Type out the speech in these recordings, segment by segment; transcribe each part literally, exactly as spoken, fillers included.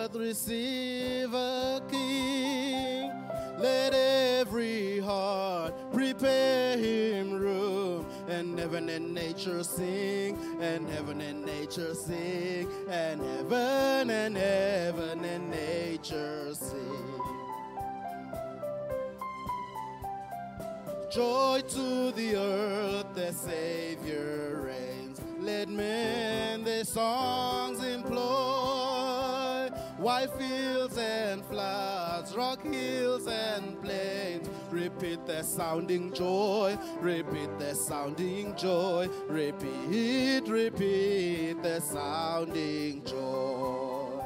earth receive a king. Let every heart prepare him room. And heaven and nature sing, and heaven and nature sing, and heaven and heaven and nature sing. Joy to the earth, the Savior reigns. Let men their songs employ. White fields and floods, rock hills and plains, repeat the sounding joy, repeat the sounding joy, repeat, repeat the sounding joy.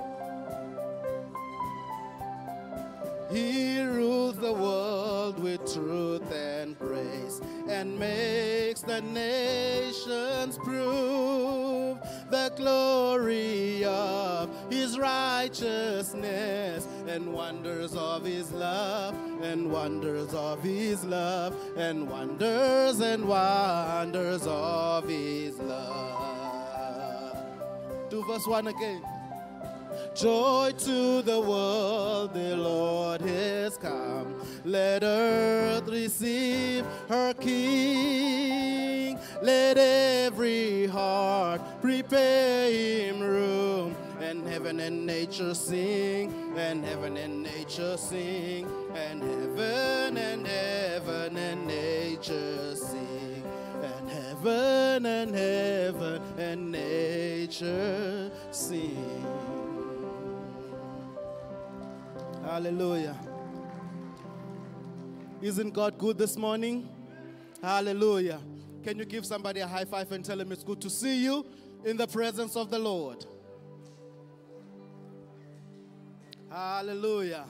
He rules the world with truth and grace, and makes the nations prove the glory of his righteousness, and wonders of his love, and wonders of his love, and wonders and wonders of his love. Do verse one again. Joy to the world, the Lord has come. Let earth receive her King. Let every heart prepare him room. And heaven and nature sing, and heaven and nature sing, and heaven and heaven and nature sing, and heaven and heaven and nature sing. Hallelujah. Isn't God good this morning? Hallelujah. Can you give somebody a high five and tell him it's good to see you in the presence of the Lord? Hallelujah.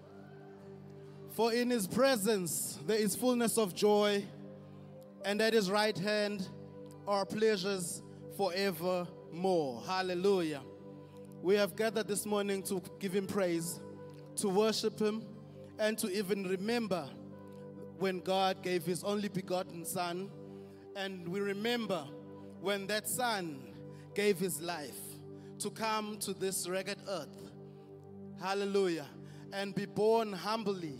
For in his presence there is fullness of joy, and at his right hand are pleasures forevermore. Hallelujah. We have gathered this morning to give him praise, to worship him, and to even remember when God gave his only begotten Son. And we remember when that Son gave his life to come to this rugged earth. Hallelujah. And be born humbly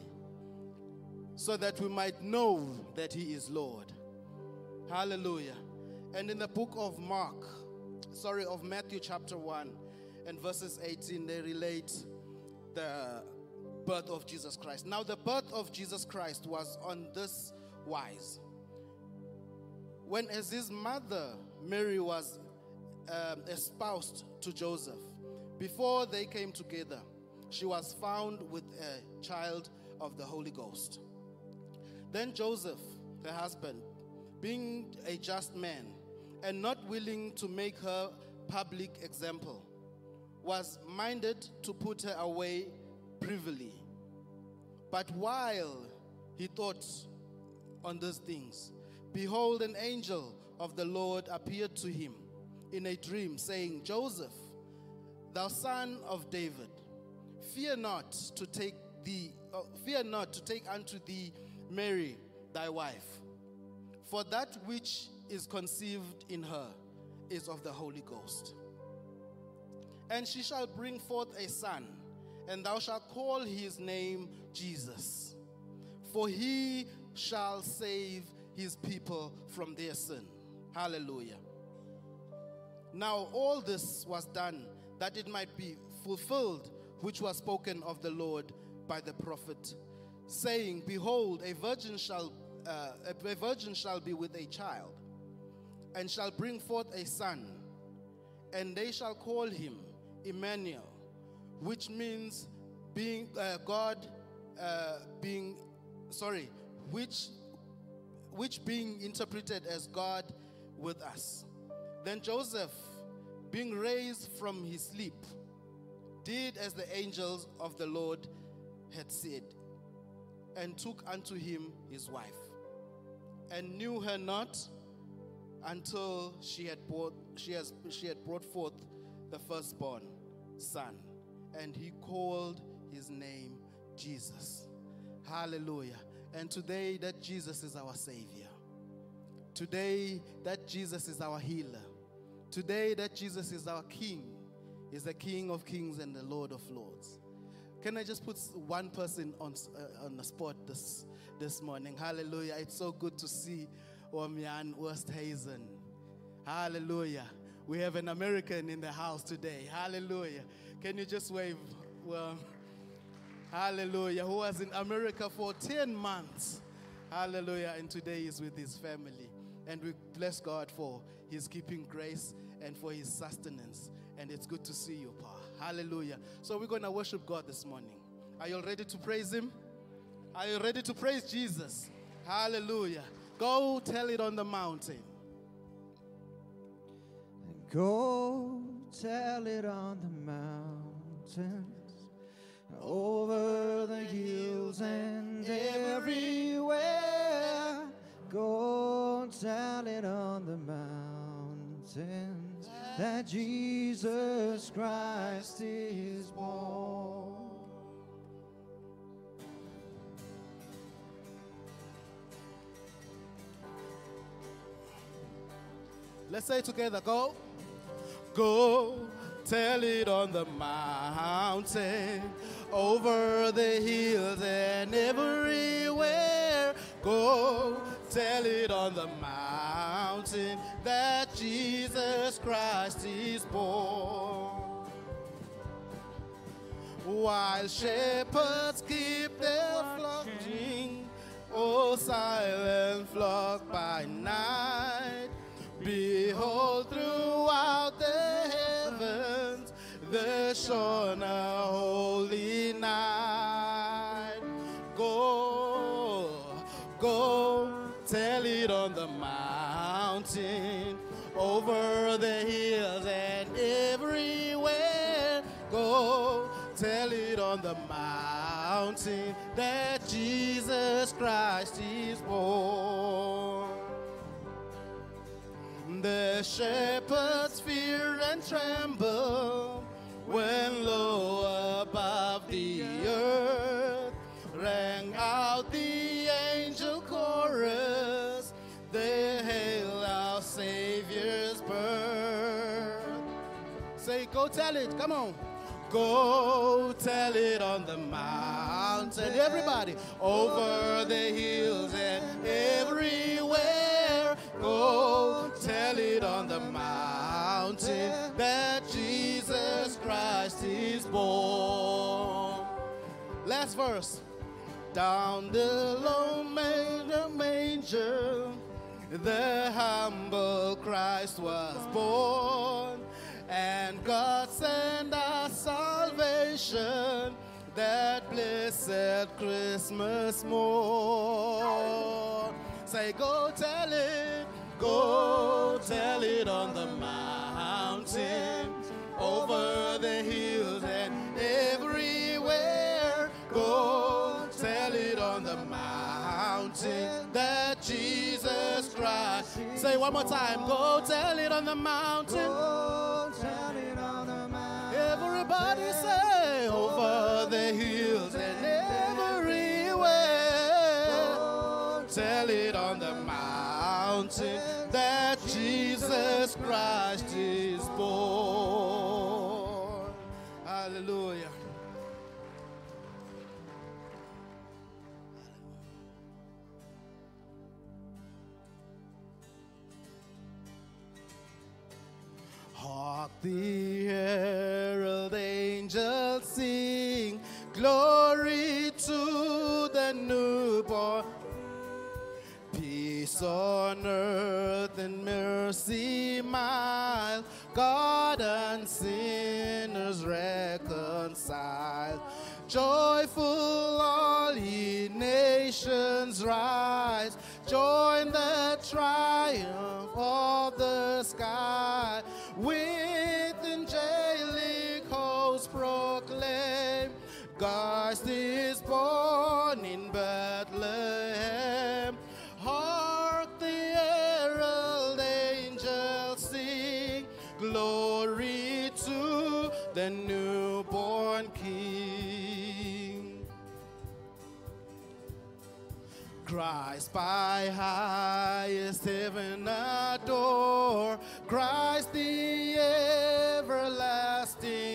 so that we might know that he is Lord. Hallelujah. And in the book of Mark, sorry, of Matthew chapter one and verses eighteen, they relate the birth of Jesus Christ. Now, the birth of Jesus Christ was on this wise. When as his mother, Mary, was um, espoused to Joseph, before they came together, she was found with a child of the Holy Ghost. Then Joseph, her husband, being a just man and not willing to make her public example, was minded to put her away privily. But while he thought on these things, behold, an angel of the Lord appeared to him in a dream, saying, Joseph, thou son of David, fear not to take thee, uh, fear not to take unto thee Mary thy wife, for that which is conceived in her is of the Holy Ghost. And she shall bring forth a son, and thou shalt call his name Jesus, for he shall save his people from their sin. Hallelujah. Now all this was done that it might be fulfilled, which was spoken of the Lord by the prophet, saying, behold, a virgin shall uh, a virgin shall be with a child, and shall bring forth a son, and they shall call him Emmanuel, which means being uh, God uh, being sorry, which which being interpreted as God with us. Then Joseph, being raised from his sleep, did as the angels of the Lord had said, and took unto him his wife, and knew her not until she had brought she has she had brought forth the firstborn son, and he called his name Jesus. Hallelujah. And today that Jesus is our Savior. Today that Jesus is our healer. Today that Jesus is our King He's the King of Kings and the Lord of Lords. Can I just put one person on uh, on the spot this this morning? Hallelujah. It's so good to see Wamian Westhazen. Hallelujah. We have an American in the house today. Hallelujah. Can you just wave? Well, hallelujah. Who was in America for ten months. Hallelujah. And today is with his family. And we bless God for his keeping grace and for his sustenance. And it's good to see you, Pa. Hallelujah. So we're going to worship God this morning. Are you all ready to praise him? Are you ready to praise Jesus? Hallelujah. Go tell it on the mountain. Go tell it on the mountains, over the hills and everywhere. Go tell it on the mountains that Jesus Christ is born. Let's say it together. Go. Go tell it on the mountain, over the hills and everywhere. Go tell it on the mountain that Jesus Christ is born. While shepherds keep their flocking, oh silent flock by night, behold, throughout the heavens there shone a holy night. Go, go, tell it on the mountain, over the hills and everywhere. Go, tell it on the mountain that Jesus Christ is born. The shepherds fear and tremble when low above the earth rang out the angel chorus. They hail our Savior's birth. Say, go tell it, come on. Go tell it on the mountain, everybody, over the hills and everywhere. Go tell it on the mountain that Jesus Christ is born. Last verse. Down the low manger, manger, the humble Christ was born, and God sent us salvation that blessed Christmas morn. Say, go tell it, go tell it on the mountain, over the hills and everywhere. Go tell it on the mountain that Jesus Christ. Say one more time, go tell it on the mountain. Go tell it on the mountain. Everybody say, over the hills and everywhere. Tell it on the mountain that Jesus Christ is born. Hallelujah. Hark the herald angels sing, glory to the newborn. Peace on earth and mercy mild, God and sinners reconciled. Joyful all ye nations rise, join the triumph of the sky. With angelic hosts proclaim, Christ is born in Bethlehem. Hark the herald angels sing, glory to the newborn King. Christ by highest heaven adore, Christ the everlasting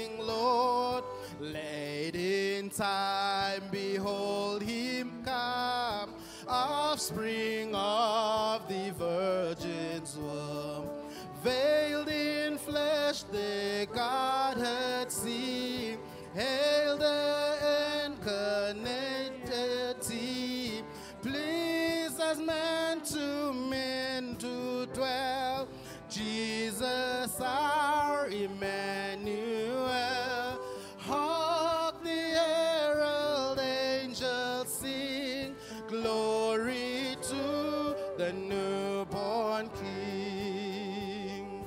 in time, behold him come, offspring of the Virgin's womb. Veiled in flesh, the Godhead see. Hail the incarnated He, pleased as man to men to dwell. Jesus our Emmanuel. Hark the herald angels sing, glory to the newborn King.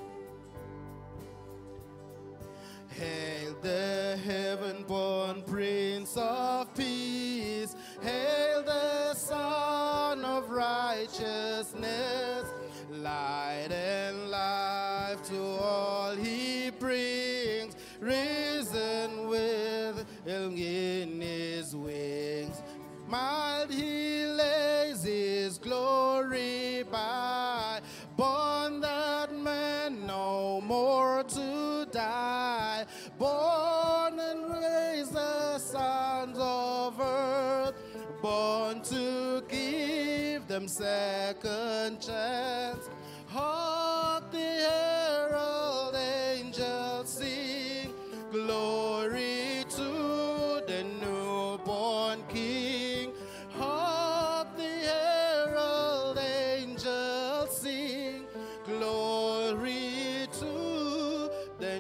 Hail the heaven-born Prince of Peace. Hail the Son of Righteousness. Light and life to all he brings. Risen with healing in his wings. Mild he lays his glory by. Born that man no more to die. Born and raised the sons of earth. Born to give them second chance. Hark the herald angels sing, glory to the newborn King. Hark the herald angels sing, glory to the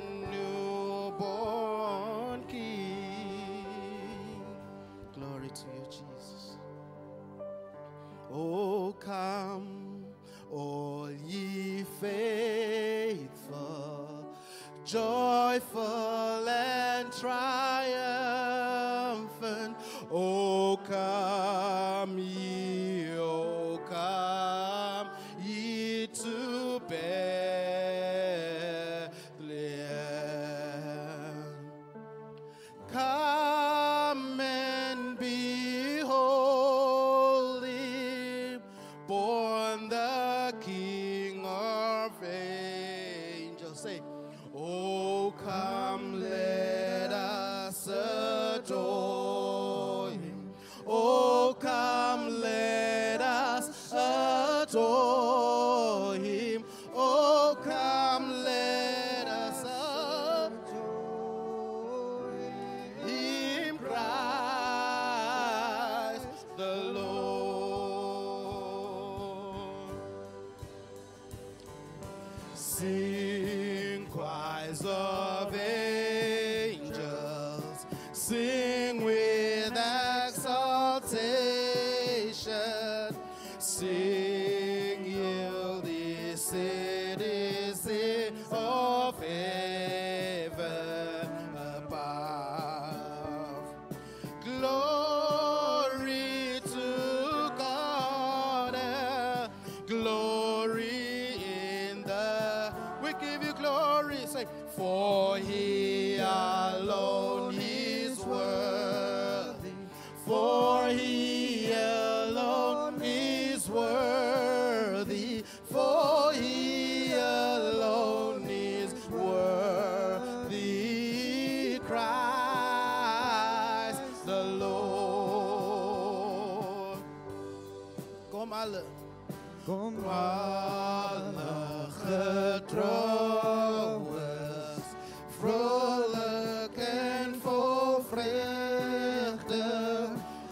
newborn King. Glory to you, Jesus. Oh, come, all ye faithful, joyful and triumphant. Oh, come ye, oh, come ye to Bethlehem. Come and behold him, born the King of angels. Say, oh, come, let us adore him. Oh, come, let us adore him. Oh, come, let us adore him, Christ the Lord. Sing, choirs of angels, sing with exaltation. Sing, yield the citizen of heaven above. Glory to God, uh, glory in the, we give you glory, say, for he alone is worthy, for he alone is worthy, for he alone is worthy, Christ the Lord. Kom alle, Kom alle getrouwens, vrolijk en vol vreugde.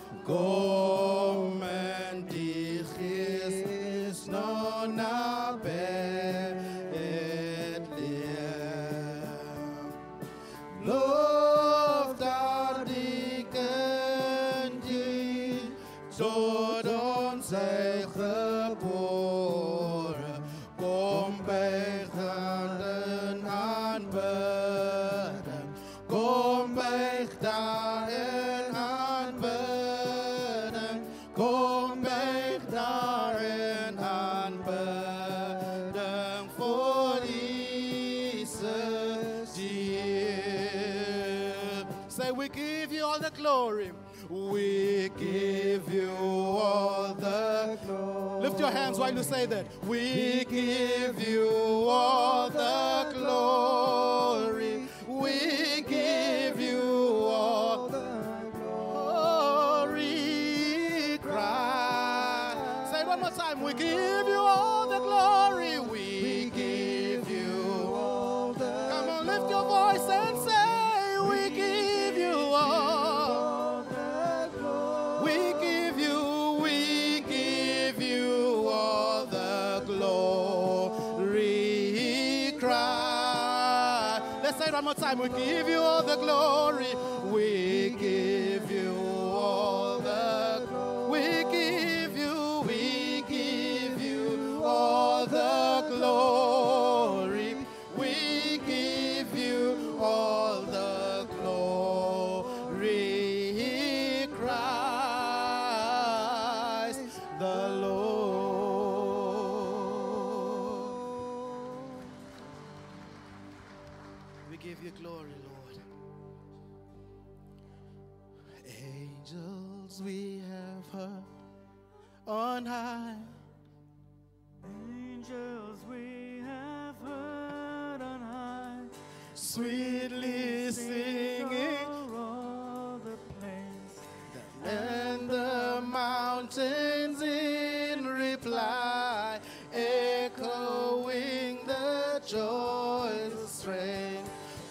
Kom en die geest is nou nabij Bethlehem. Loof daar die kindje, tot ons zij geboren. Kom bij handen aanbidden. Kom bij daar en aanbidden. Kom bij daar en aanbidden voor Jesus dear. Say, we give you all the glory. We give you all the glory. Lift your hands while you say that. We give you all the glory. We give you all the glory. time, we give you all the glory. We give you all the Come on, lift your voice and say, we give you all. the glory. We give you, we give you all the glory. Cry. Let's say it one more time. We give you all the glory. We give you all the glory. We give you, we give you all the glory. We give you all the glory. Christ the Lord. We give you glory, Lord. Angels we have heard on high. Angels we have heard on high, Sweetly singing, over all the plains. and the mountains in reply, echoing the joyous strain.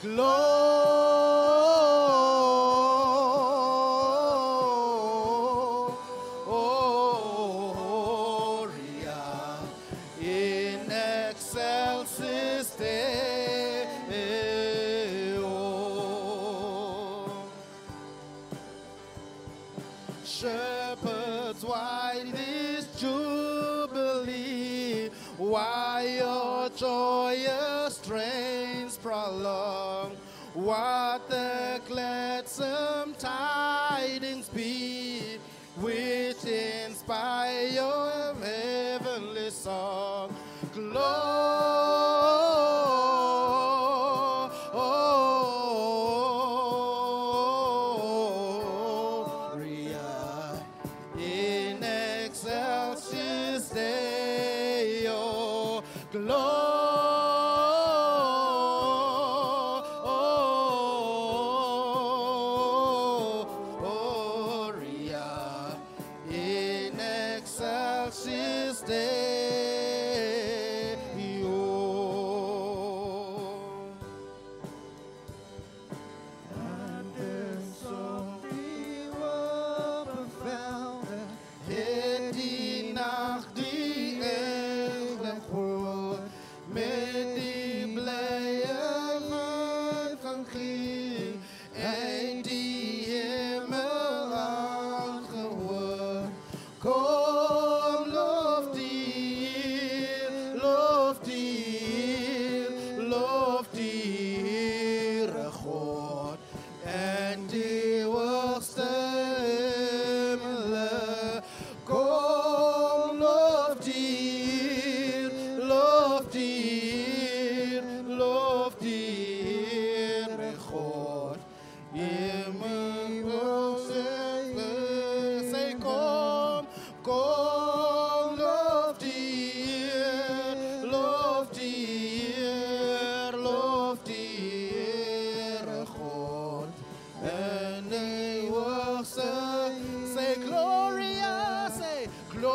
Gloria in excelsis Deo. Shepherds, why this jubilee? Why your joyous strains prolong? What the gladsome tidings be, which inspire your heavenly song? Gloria in excelsis Deo. Gloria in excelsis Deo. And their song die woordbevelden, Het die nacht die eigenlijk hoort, met die blije van kling, en die hemel aangehoord. Kom, lof die Heer, lof die Heer, lof die Heere God, en die hoogste hemelen. Kom, lof die Heer, lof die Heer, lof die Heere God. Hemel say kom, kom, lof die Heer, lof die Heer, lof die Heere God. En die hoogste, say Gloria, say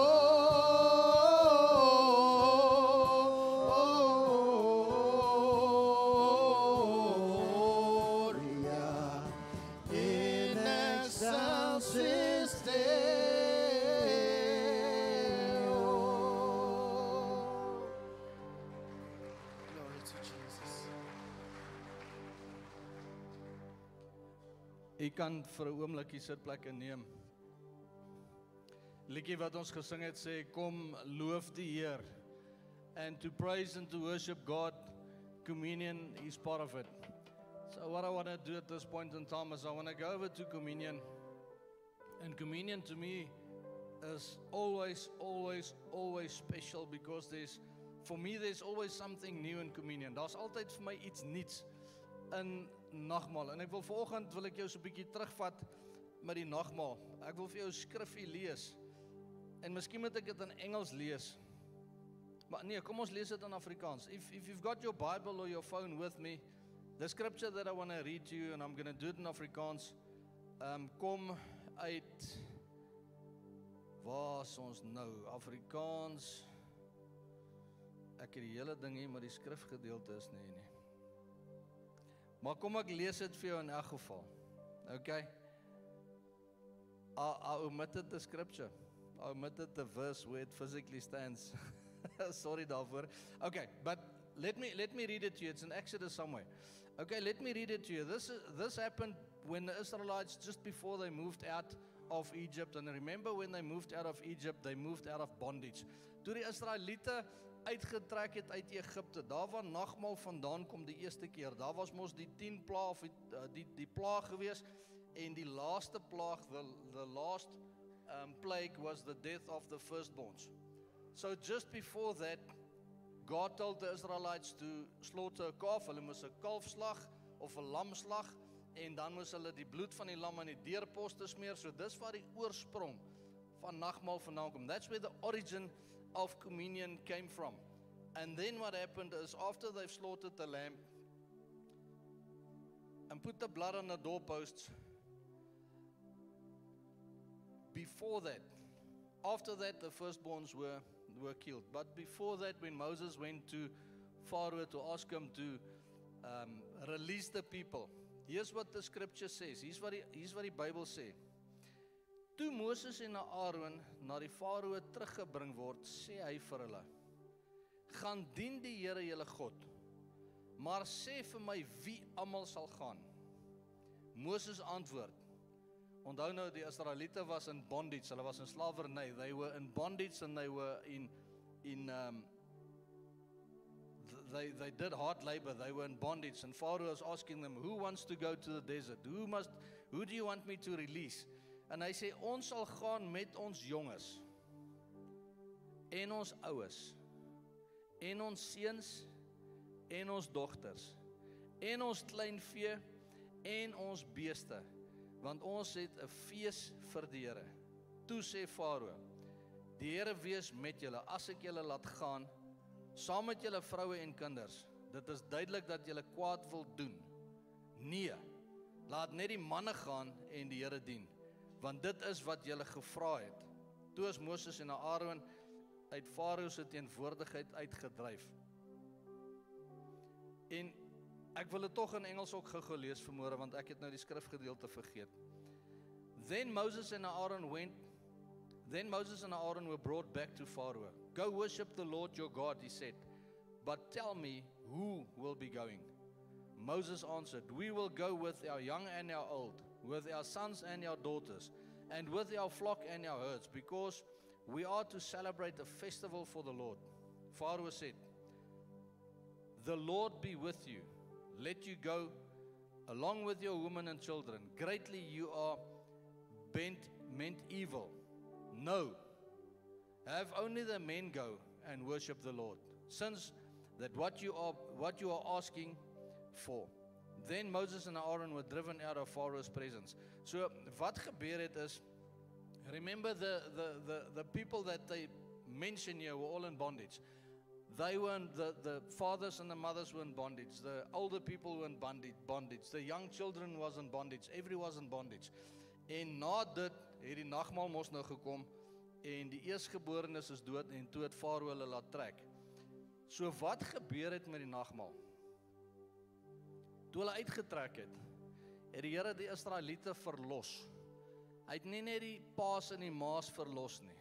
Gloria in excelsis Deo. Glory to Jesus. U kan vir 'n oomblik die sitplekke neem. Liedjie wat ons gesing het sê, kom loof die Heer. And to praise and to worship God, communion is part of it. So what I want to do at this point in time is I want to go over to communion. And communion to me is always, always, always special because there's, for me there's always something new in communion. Daar's altyd vir my iets nuuts in nagmaal. En ek wil vanoggend wil ek jou so 'n bietjie terugvat met die nagmaal. Ek wil vir jou skrifgie lees. En miskien moet ek dit in Engels lees. Maar nee, kom ons lees dit in Afrikaans. If if you've got your Bible or your phone with me, the scripture that I want to read to you and I'm going to do it in Afrikaans, um kom uit Waar is ons nou? Afrikaans. Ek het die hele ding hier, maar die skrifgedeelte is nie nie. Maar kom ek lees dit vir jou in elk geval. Okay? I, I omitted the scripture. I omitted the verse where it physically stands. Sorry daarvoor. Okay, but let me let me read it to you. It's in Exodus somewhere. Okay, let me read it to you. This is, this happened when the Israelites, just before they moved out of Egypt. And remember when they moved out of Egypt, they moved out of bondage. Toe die Israeliete uitgetrek het uit Egipte, daar waar nagmaal vandaan kom die eerste keer, daar was mos die tien plaag, of die, die, die plaag gewees, en die laaste plaag, the, the last um, plague was the death of the firstborns. So just before that, God told the Israelites to slaughter a calf, hulle moes 'n kalfslag of 'n lamslag, en dan moes hulle die bloed van die lam aan die deurposte smeer, so dis waar die oorsprong van nagmaal vandaan kom. That's where the origin of communion came from. And then what happened is, after they've slaughtered the lamb, and put the blood on the doorposts, before that, after that the firstborns were, were killed. But before that, when Moses went to Pharaoh to ask him to um, release the people, here's what the scripture says, here's wat die, here's wat die Bible sê. Toe Moses en Aaron na die Farao teruggebring word, sê hy vir hulle, gaan dien die Here julle God, maar sê vir my wie almal sal gaan. Moses antwoord, onthou nou die Israeliete was in bondage, hulle was in slawerny, they were in bondage and they were in, in um, they, they did hard labor, they were in bondage, and Pharaoh was asking them, who wants to go to the desert? Who must, who do you want me to release? En hy sê, ons sal gaan met ons jonges, en ons oues, en ons seuns, en ons dogters, en ons kleinvee, en ons beeste, want ons het 'n fees vir die Here. Toe sê Farao, die Here wees met julle, as ek julle laat gaan, saam met julle vroue en kinders. Dit is duidelik dat julle kwaad wil doen. Nee, laat net die manne gaan en die Here dien, want dit is wat julle gevra het. Toe is Moses en Aaron uit Farao se teenwoordigheid uitgedryf. En ek wil dit tog in Engels ook gou lees vanmôre, want ek het nou die skrifgedeelte vergeet. Then Moses and Aaron went, then Moses and Aaron were brought back to Pharaoh. Go worship the Lord your God, he said, but tell me who will be going. Moses answered, we will go with our young and our old, with our sons and our daughters, and with our flock and our herds, because we are to celebrate a festival for the Lord. Pharaoh said, the Lord be with you. Let you go along with your women and children. Greatly you are bent, meant evil. No, have only the men go and worship the Lord, since that what you are what you are asking for. Then Moses and Aaron were driven out of Pharaoh's presence. So wat gebeur het is, remember the the the the people that they mention here were all in bondage. They were in, the, the fathers and the mothers were in bondage. The older people were in bondage, bondage. The young children was in bondage. Everyone was in bondage. En na dit het die nagmaal mos nou gekom en die eersgeborenes is dood en toe het Farao hulle laat trek. So wat gebeur het met die nagmaal? Toe hulle uitgetrek het, het die Here die Israeliete verlos. Hy het nie net die paas en die maas verlos nie.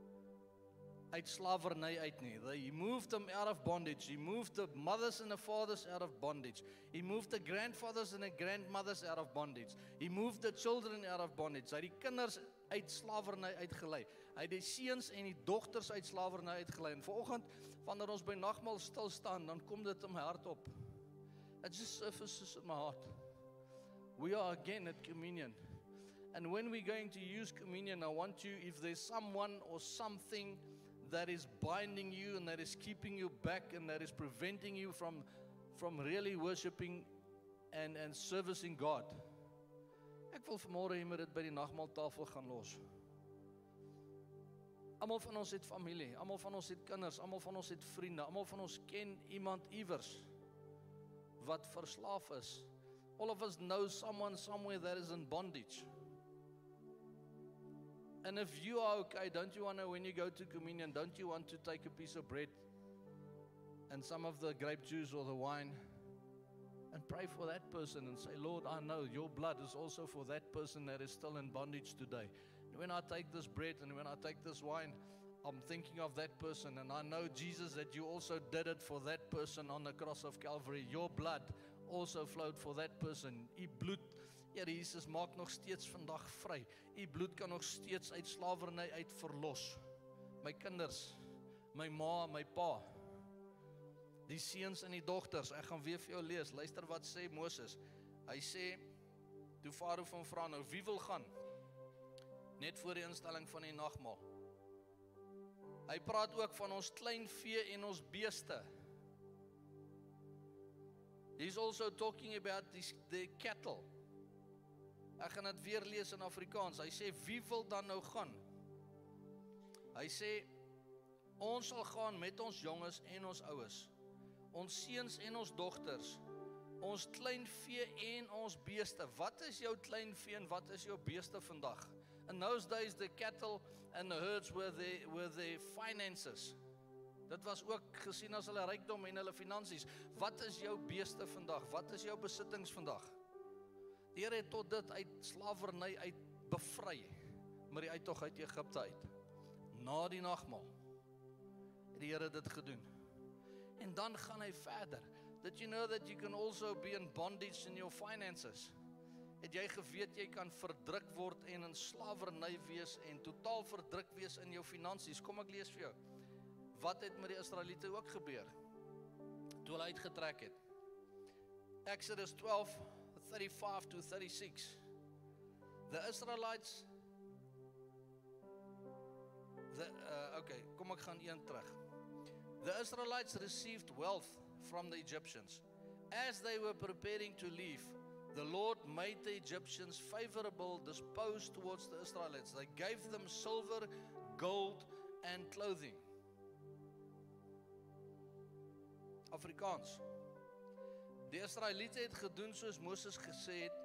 Uit slawerny uit nie. He moved them out of bondage. He moved the mothers and the fathers out of bondage. He moved the grandfathers and the grandmothers out of bondage. He moved the children out of bondage. Hy het die kinders uit slawerny uitgelei. Hy het die seuns en die dogters uit slawerny uitgelei. En vanoggend, wanneer ons by nagmaal stil staan, dan kom dit in my hart op. It just surfaces in my heart. We are again at communion. And when we're going to use communion, I want you, if there's someone or something that is binding you and that is keeping you back and that is preventing you from, from really worshiping and, and servicing God. Ek wil vanmôre hier met dit by die nagmaaltafel gaan los. Almal van ons het familie, almal van ons het kinders, almal van ons het vriende, almal van ons ken iemand iewers wat verslaaf is. All of us know someone somewhere that is in bondage. And if you are okay, don't you want to, when you go to communion, don't you want to take a piece of bread and some of the grape juice or the wine and pray for that person and say, Lord, I know your blood is also for that person that is still in bondage today. And when I take this bread and when I take this wine, I'm thinking of that person, and I know, Jesus, that you also did it for that person on the cross of Calvary. Your blood also flowed for that person. U bloed, Here Jesus, maak nog steeds vandag vry. U bloed kan nog steeds uit slawerny uit verlos. My kinders, my ma, my pa, die seuns en die dogters, ek gaan weer vir jou lees. Luister wat sê Moses. Hy sê, toe Farao van vra nou, wie wil gaan? Net voor die instelling van die nagmaal. Hy praat ook van ons klein vee en ons beeste. He's also talking about the, the cattle. Ek gaan dit weer lees in Afrikaans. Hy sê, wie wil dan nou gaan? Hy sê, ons sal gaan met ons jonges en ons oues, ons seuns en ons dogters, ons klein vee en ons beeste. Wat is jou klein vee en wat is jou beeste vandag? In those days, the cattle and the herds were the, were the finances. Dit was ook gesien as hulle rykdom en hulle finansies. Wat is jou beeste vandag? Wat is jou besittings vandag? Die Here het tot dit uit slawerny uit bevry, maar die uittog uit Egipte uit. Na die nagmaal het die Here dit gedoen. En dan gaan hy verder. Did you know that you can also be in bondage in your finances? Het jy geweet jy kan verdruk word en in slawerny wees en totaal verdruk wees in jou finansies? Kom ek lees vir jou. Wat het met die Israeliete ook gebeur? Toe hulle uitgetrek het. Exodus twelve, thirty-five to thirty-six. The Israelites, the, uh, okay, kom ek gaan een terug. The Israelites received wealth from the Egyptians. As they were preparing to leave, the Lord made the Egyptians favorable disposed towards the Israelites. They gave them silver, gold, and clothing. Afrikaans. Die Israeliete het gedoen soos Moses gesê het,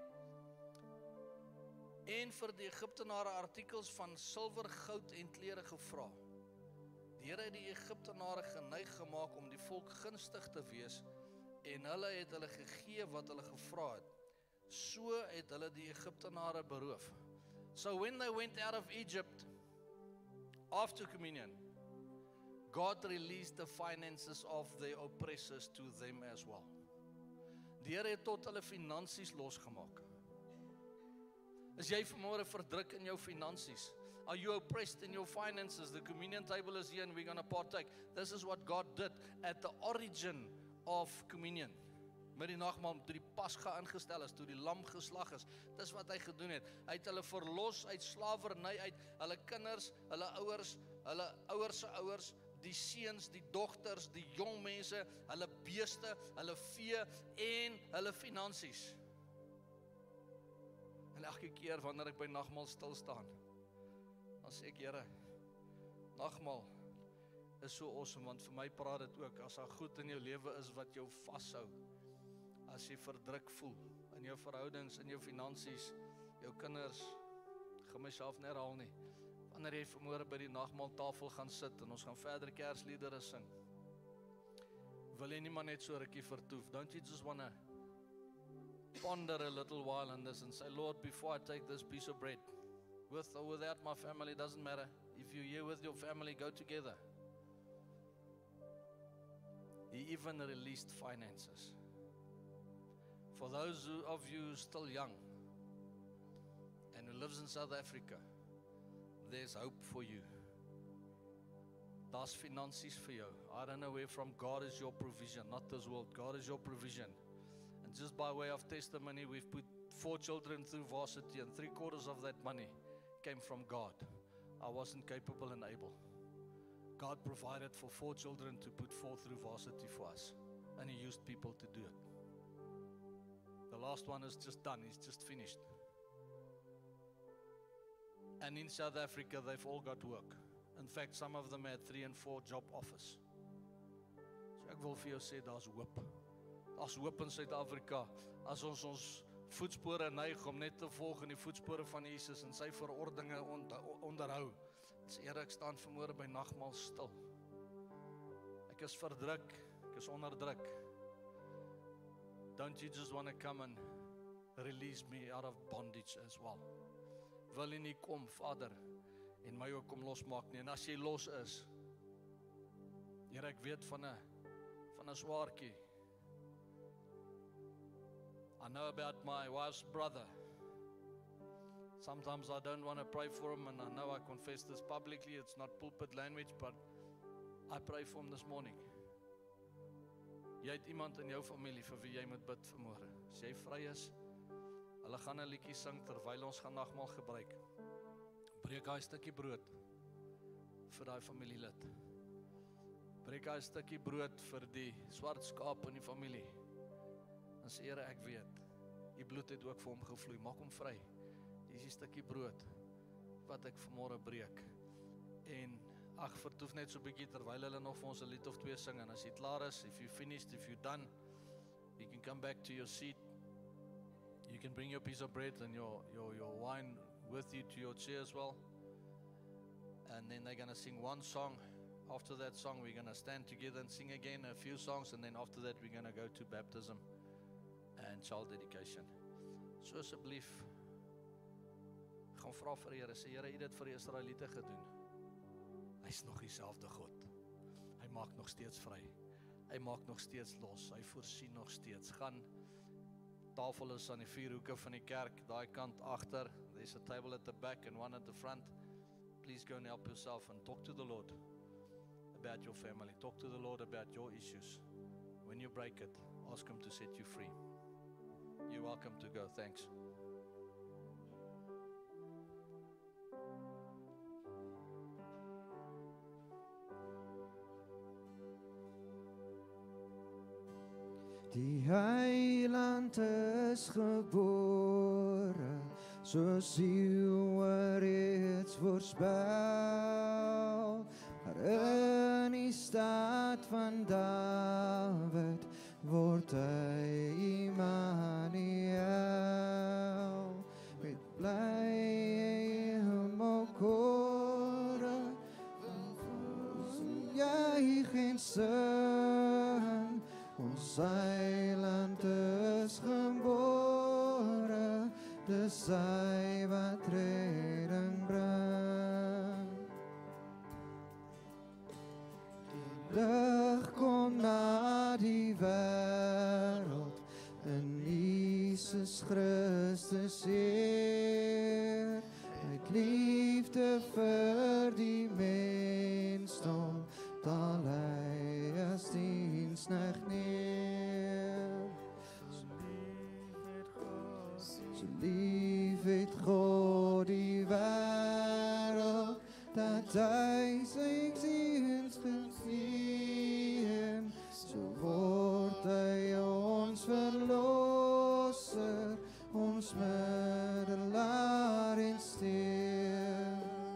en vir die Egiptenare artikels van silwer, goud en klere gevra. Die Here het die Egiptenare geneig gemaak om die volk gunstig te wees, en hulle het hulle gegee wat hulle gevra het. So het hulle die Egiptenare beroof. So when they went out of Egypt, after communion, God released the finances of the oppressors to them as well. Die Here het tot hulle finansies losgemaak. Is jy vanmôre verdruk in jou finansies? Are you oppressed in your finances? The communion table is here and we're going to partake. This is what God did at the origin of communion. Met die nagmaal, toe die Pasga ingestel is, toe die lam geslag is. Dis wat hy gedoen het. Hy het hulle verlos uit slawerny uit, hulle kinders, hulle ouers, hulle ouers se ouers, die seuns, die dogters, die jong mense, hulle beeste, hulle vee en hulle finansies. En elke keer wanneer ek by nagmaal stil staan, dan sê ek, Here, nagmaal is so awesome, want vir my praat dit ook, as daar goed in jou lewe is wat jou vashou, as jy verdruk voel, in jou verhoudings, in jou finansies, jou kinders, ek gaan myself nie herhaal nie, wanneer jy vanmôre by die nagmaaltafel gaan sit, en ons gaan verder kersliedere sing, wil jy nie maar net so rukkie vertoef, don't you just wanna ponder a little while on this, and say, Lord, before I take this piece of bread, with or without my family, doesn't matter, if you're here with your family, go together. He even released finances. For those who, of you who are still young and who lives in South Africa, there's hope for you. Daar's finansies vir jou. I don't know where from. God is your provision, not this world. God is your provision. And just by way of testimony, we've put four children through varsity, and three quarters of that money came from God. I wasn't capable and able. God provided for four children to put four through varsity for us, and He used people to do it. The last one is just done, he's just finished. And in South Africa, they've all got work. In fact, some of them had three and four job offers. So ek wil vir jou sê, daar's hoop. Daar's hoop in Suid-Afrika. As ons ons voetspore neig om net te volg in die voetspore van Jesus en sy verordeninge onderhou. Sê, Here, ek staan vanmôre by nagmaal stil. Ek is verdruk, ek is onderdruk. Don't you just want to come and release me out of bondage as well? Wil jy nie kom, Vader, en my ook kom losmaak nie. En as jy los is, Here, ek weet van 'n van 'n swaartjie. I know about my wife's brother. Sometimes I don't want to pray for him, and I know I confess this publicly. It's not pulpit language, but I pray for him this morning. Jy het iemand in jou familie vir wie jy moet bid vanmôre. As jy vry is, hulle gaan 'n liedjie sing terwyl ons gaan nagmaal gebruik. Breek daai stukkie brood vir daai familielid. Breek daai stukkie brood vir die swart skaap in die familie. En sê, Here, ek weet, die bloed het ook vir hom gevloei. Maak hom vry. Hier is die stukkie brood wat ek vanmôre breek. En ag, vertoef net so 'n bietjie terwyl hulle nog vir ons 'n lied of twee sing. En as jy klaar is, if you finished, if you done, you can come back to your seat. You can bring your piece of bread and your your your wine with you to your chair as well. And then they're going to sing one song. After that song, we're going to stand together and sing again a few songs. And then after that, we're going to go to baptism and child dedication. So asseblief, gaan vra vir die Here, sê, Here, U het dit vir die Israeliete gedoen. Hy's nog dieselfde God. Hy maak nog steeds vry. Hy maak nog steeds los. Hy voorsien nog steeds. Gaan, tafel is aan die vier hoeke van die kerk, daai kant agter. There's a table at the back and one at the front. Please go and help yourself and talk to the Lord about your family. Talk to the Lord about your issues. When you break it, ask Him to set you free. You're welcome to go. Thanks. Die Heiland is gebore, soos U reeds voorspel. Maar in die stad van Dawid word hy Immanuel. Met bly hemokore, jy geen sin. Ons Heiland is gebore, dis hy wat redding bring. Die lig kom na die wêreld, in Jesus Christus Heer. Uit liefde vir die mensdom, daal hy as diensknegt neer. So lief het God die wêreld, dat hy sy seuns gegee, so word hy ons verlosser, ons middelaar en steun.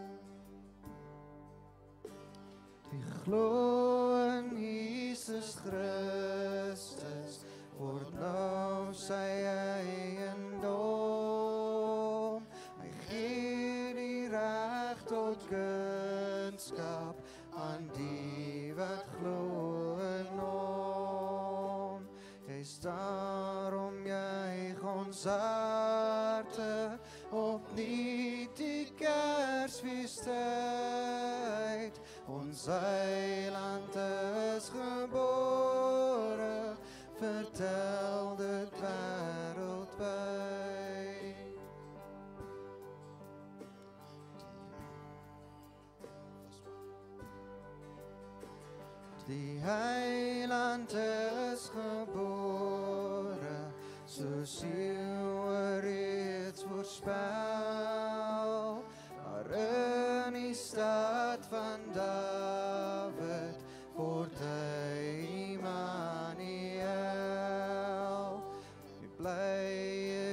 Die glo in Jesus Christus, word nou sy eiendom. Hy gee die reg tot kunskap aan die wat glo in hom. Jy's daarom juig ons harte opnuut die Kersfeestyd. Ons Heiland is gebore, vertel dit wêreldwyd. Die Heiland is gebore, soos U reeds voorspel. Maar in die stad van Dawid word hy Immanuel. Die blye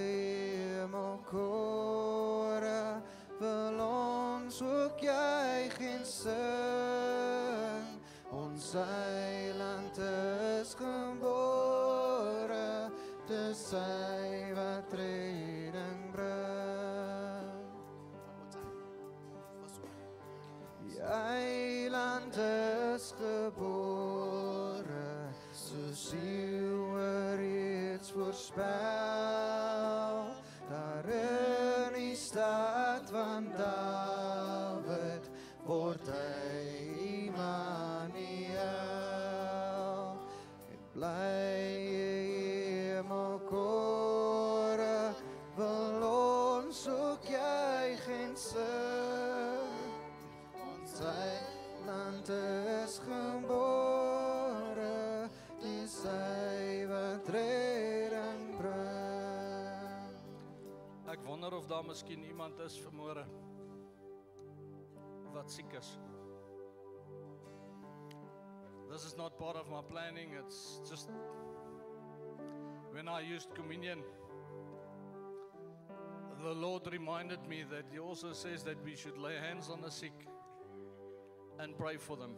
hemokore, wil ons ook juig en sing. Ons Heiland is gebore, dis hy wat redding land is gebore, soos U reeds voorspel. Daar in die stad van Dawid word hy Immanuel. En bly hemelkore, wil ons ook juig en sing. Ons sy land is gebore, dis hy wat redding bring. Ek wonder of daar miskien iemand is vanmôre wat siek is. This is not part of my planning, it's just when I used communion, the Lord reminded me that He also says that we should lay hands on the sick and pray for them.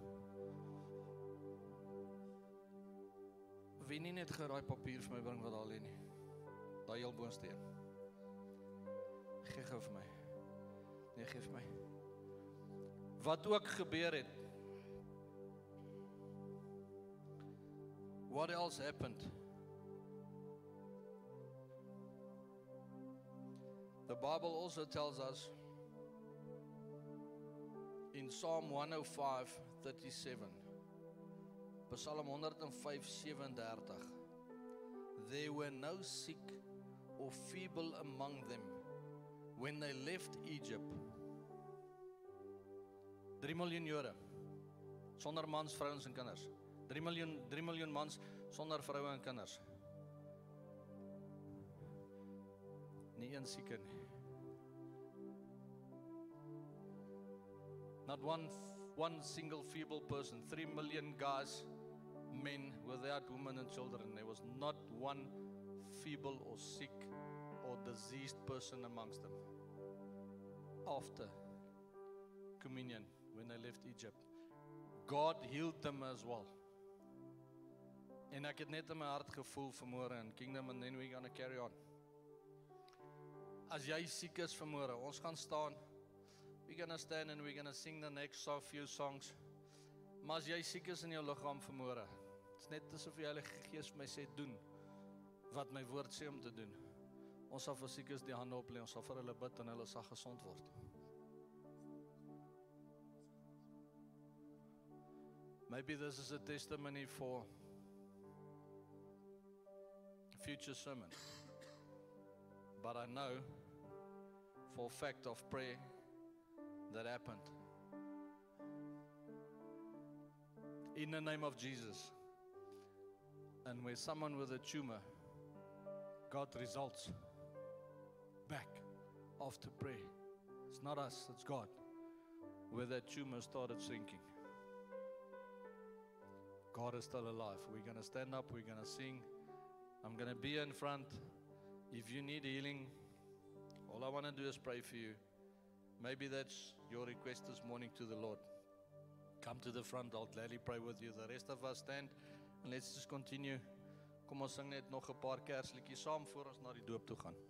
Wie nie net geraai papier vir my bring wat daar lê nie. Daai heel boonste een. Gee gou vir my. Nee, gee vir my. Wat ook gebeur het. What else happened? The Bible also tells us in Psalm one oh five, thirty-seven, Psalm one oh five, thirty-seven, there were no sick or feeble among them when they left Egypt. Drie miljoen Jode, sonder mans, vrouens en kinders. Drie miljoen, drie miljoen mans, sonder vroue en kinders. Nie een sieke nie. Not one, one single feeble person. Three million guys, men, without women and children. There was not one feeble or sick or diseased person amongst them. After communion, when they left Egypt, God healed them as well. En ek het net in my hart gevoel vanmôre in Kingdom, and then we're gonna carry on. As jy siek is vanmôre, ons gaan staan. We're gonna stand and we're gonna sing the next so few songs. Maar as jy siek is in jou liggaam vanmôre, dit's net asof die Heilige Gees my sê doen wat my woord sê om te doen. Ons sal vir siekes die hande oplê, ons sal vir hulle bid en hulle sal gesond word. Maybe this is a testimony for a future sermon. But I know for a fact of prayer that happened. In the name of Jesus. And where someone with a tumor got results back after prayer. It's not us, it's God. Where that tumor started shrinking. God is still alive. We're going to stand up, we're going to sing. I'm going to be in front. If you need healing, all I want to do is pray for you. Maybe that's your request this morning to the Lord. Come to the front, I'll gladly pray with you. The rest of us stand and let's just continue. Kom ons sing net nog 'n paar Kersliedjies saam voor ons na die doop toe gaan.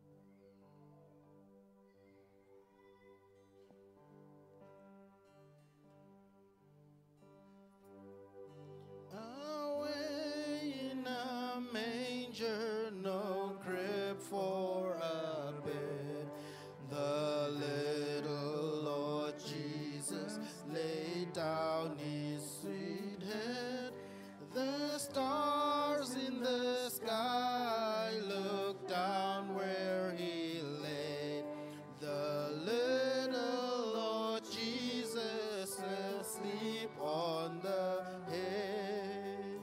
Away in a manger, no crib for a bed, the little Lord Jesus laid down his sweet head. The stars in the sky looked down where he lay. The little Lord Jesus asleep on the hay.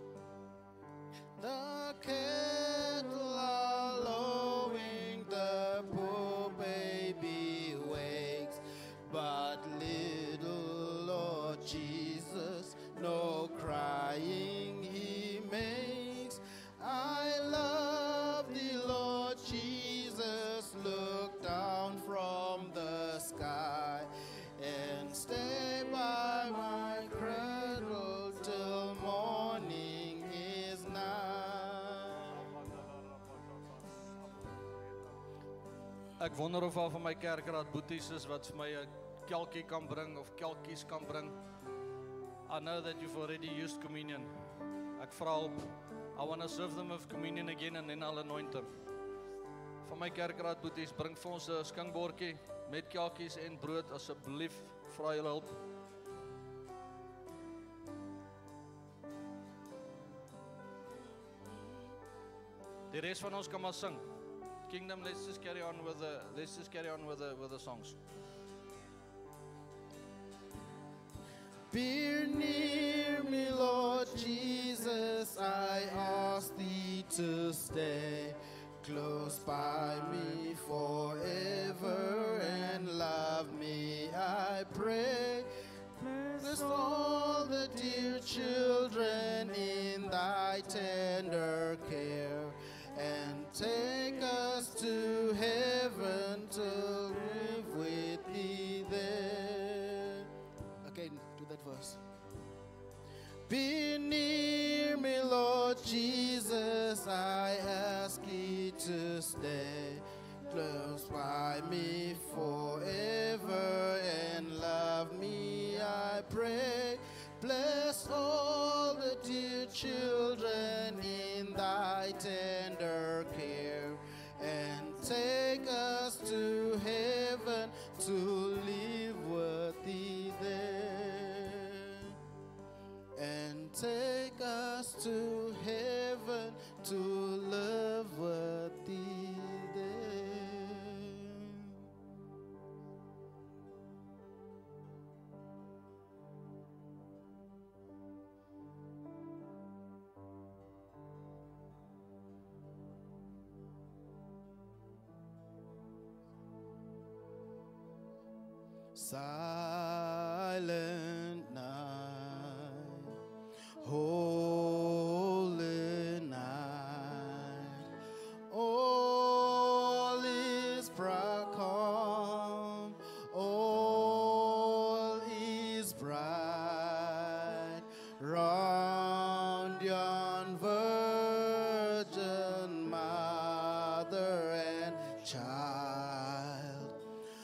The kettle are lowing, the poor baby wakes, but little Lord Jesus no crying he makes. I love the Lord Jesus, look down from the sky and stay by my cradle till morning is nigh. Ek wonder of al van my kerkraad boeties is wat vir my 'n kelkie kan bring of kelkies kan bring. I know that you've already used communion. Ek vra op, I want to serve them with communion again and then I'll anoint them. Van my kerkraad boeties, bring vir ons 'n skinkbordjie met kelkies en brood, asseblief, vra julle hulp. Die res van ons kan maar sing. Kingdom, let's just carry on with the let's just carry on with the with the songs. Be near me, Lord Jesus, I ask thee to stay close by me forever and love me, I pray. Bless all the dear children in thy tender care, and take us to heaven to live with thee there. Again, do that verse. Be near me, Lord Jesus, I ask ye to stay close by me forever and love me, I pray. Bless all the dear children in thy tender care, and take us to heaven to live with thee there. And take us to heaven to live with thee there. Silent night, holy night, all is bright calm, all is bright, round yon virgin mother and child,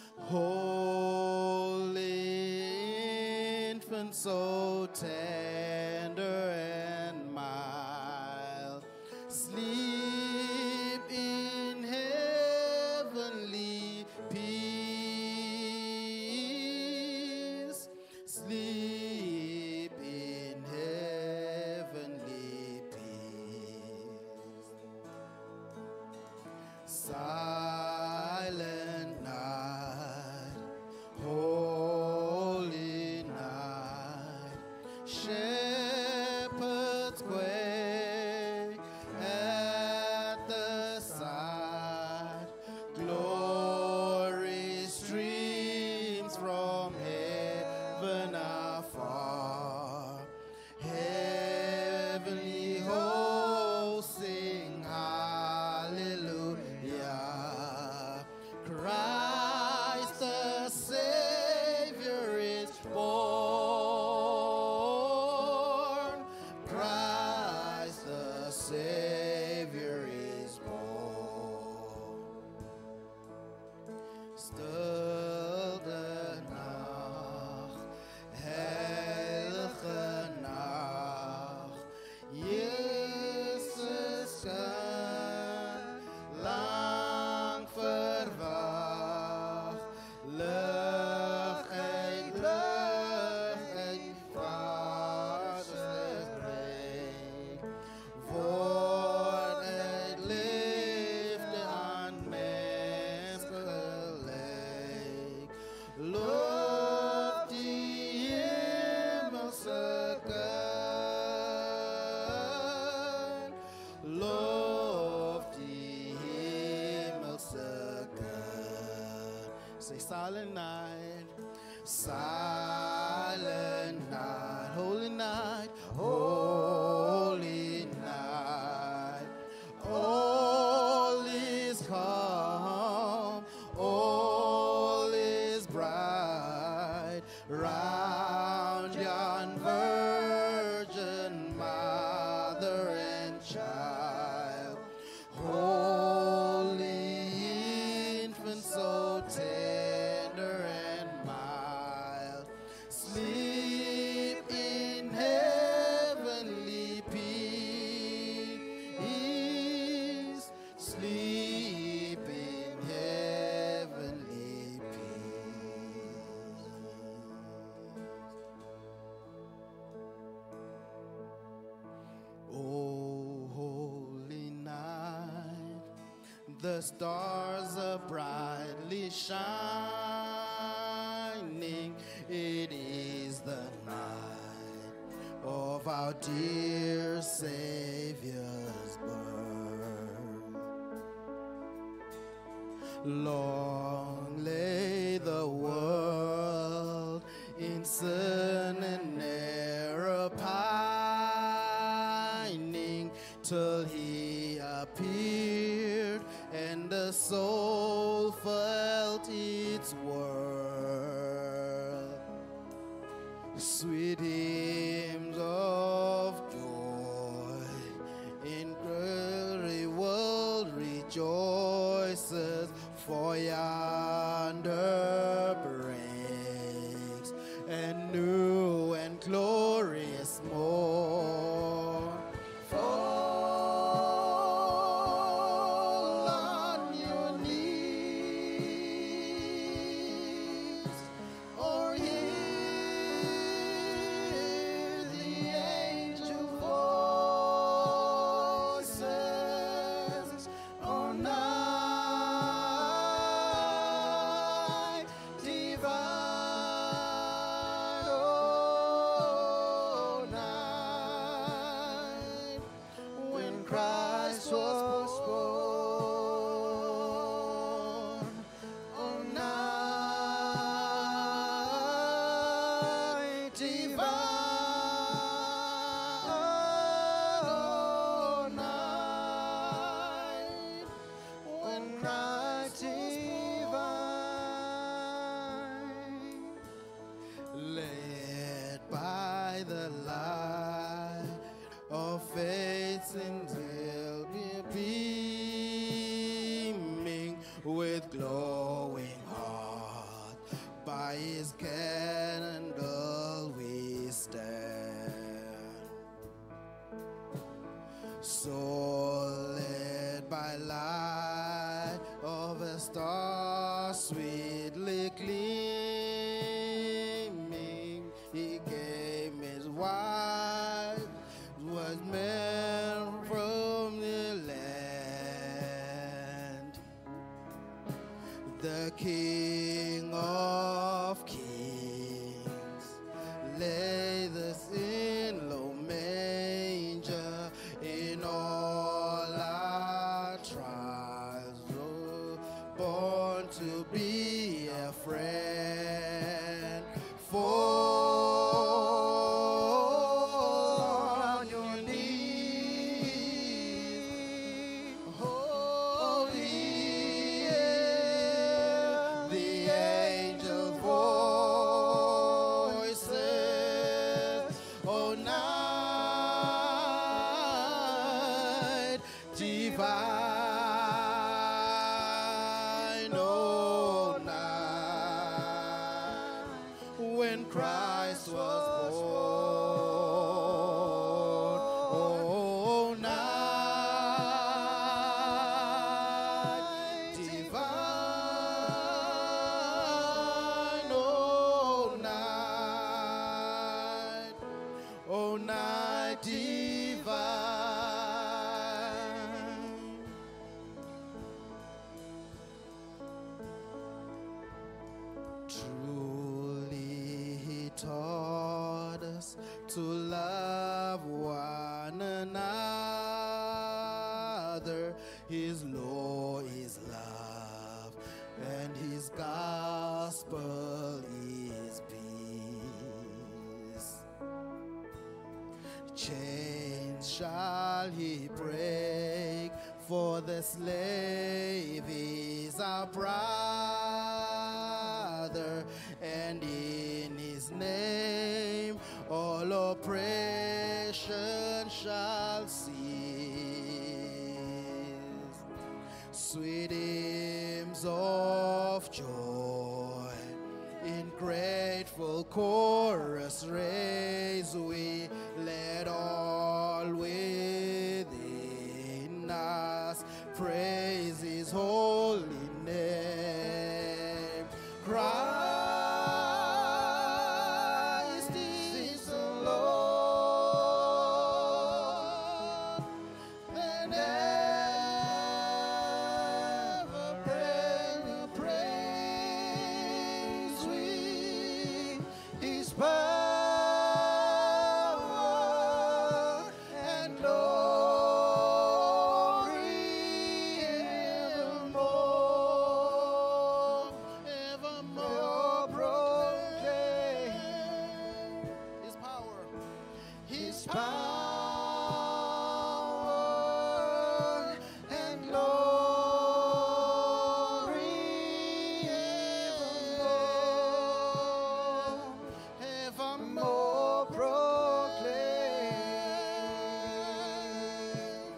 holy infant so tender and mild, sleep in heavenly peace, sleep in heavenly peace. Silent night, holy night, shepherds quake at the sight, glory streams from heaven afar, heavenly hosts sing hallelujah. Christ the Savior is born. Christ the Savior is born. Stil de nacht, heilige nacht, Jezus kan lang verwacht, lucht uit, lucht uit, vaardig breekt, wordt uit liefde aan mens gelijk. Loop die hemelse kern, loop die hemelse kern. Say silent night, silent night, holy night, holy night, all is calm, all is bright, round yon virgin mother and child, holy infant so tender and mild. the stars are brightly shining. It is the night of our dear Savior's birth. Long lay the world in sin and error pining, till he appeared and the soul felt its worth. Sweet hymns of joy in glory world rejoices, for yonder breaks and new and glorious morn. Fall on your knees, or hear the angel voices, or night divine, oh night, when Christ was born, oh night divine, oh night, when Christ divine, led by the light of faith until beaming with glowing heart, by his candle we stand. So led by light of a star sweetly gleaming, he came his wife, was man from the land, the King of kings lay this in low manger. In all our trials, oh, born to be a friend. Fall on your knees, oh, hear the angel voices, oh, night divine, oh, night, when Christ was born, oh, night divine, oh, night, oh, night divine. Truly he taught us to love one another. His law is love, and his gospel is peace. Chains shall he break, for the slave is our brother, and in his name all oppression shall cease. Sweet hymns of joy in grateful chorus raise we, let all within us praise his holy name. Christ is the Lord, and power and glory evermore, evermore proclaim.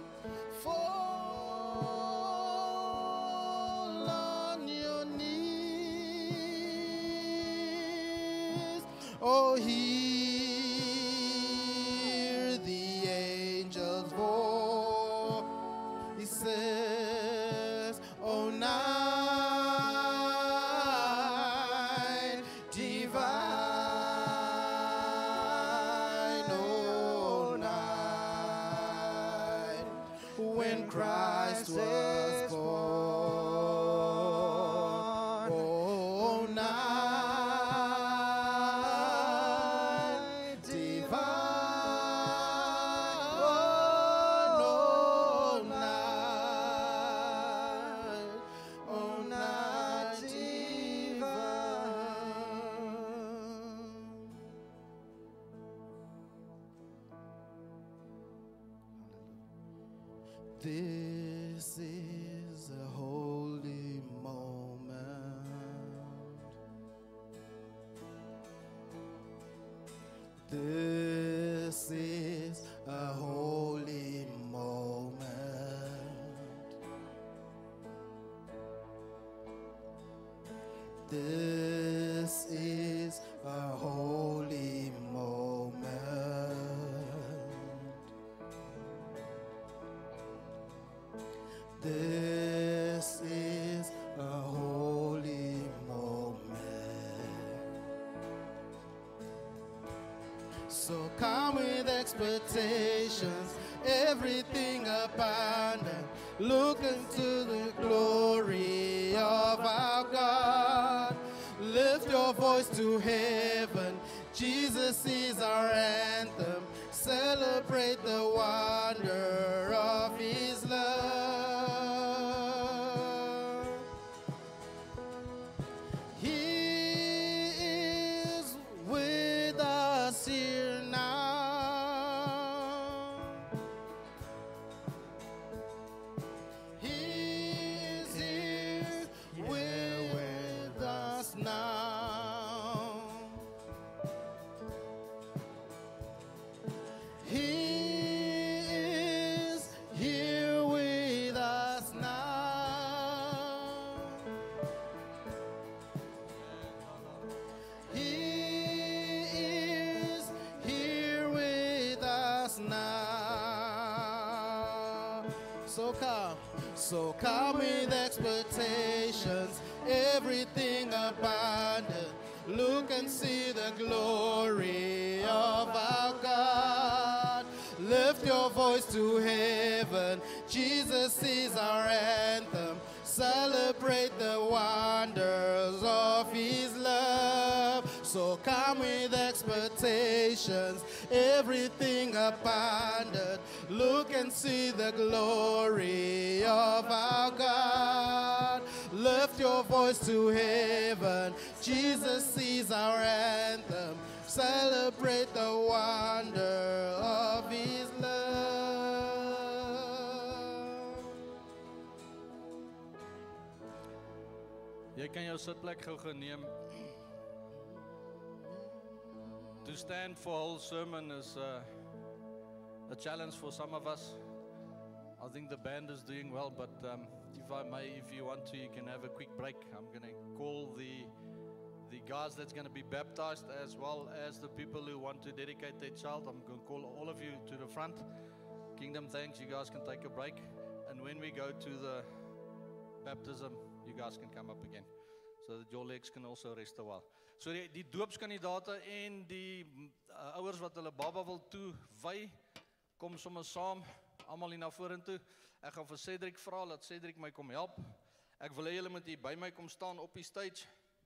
Fall on your knees, oh, hear the angels' voice. He says, oh, night divine, oh, night when Christ was born, oh, night divine, oh, night, oh, night divine. This is a holy moment. This is a holy moment. This is a holy moment. This is a holy moment. So come with expectations, everything abundant. Look into the glory of our God. Lift your voice to heaven. Jesus is our anthem. Celebrate the wonder of his love. He is with us here now. He is here with us now. He is here with us now. He is here with us now. So come, so come with expectations, everything abundant. Look and see the glory of our God. Lift your voice to heaven. Jesus is our anthem. Celebrate the wonders of his love. So come with expectations, everything abundant. Look and see the glory of our God. Lift your voice to heaven. Jesus is our anthem. Celebrate the wonder of his love. Jy kan jou sitplek gou geneem. To stand for a whole sermon is uh, a challenge for some of us. I think the band is doing well, but um, if I may, if you want to, you can have a quick break. I'm going to call the the guys that's going to be baptized, as well as the people who want to dedicate their child. I'm going to call all of you to the front. Kingdom thanks, you guys can take a break. And when we go to the baptism, you guys can come up again, so that your legs can also rest a while. So die, die doopskandidate en die uh, ouers wat hulle baba wil toewy, kom sommer saam, almal hier na vorentoe. Ek gaan vir Cedric vra, laat Cedric my kom help. Ek wil hê julle moet hier by my kom staan op die stage.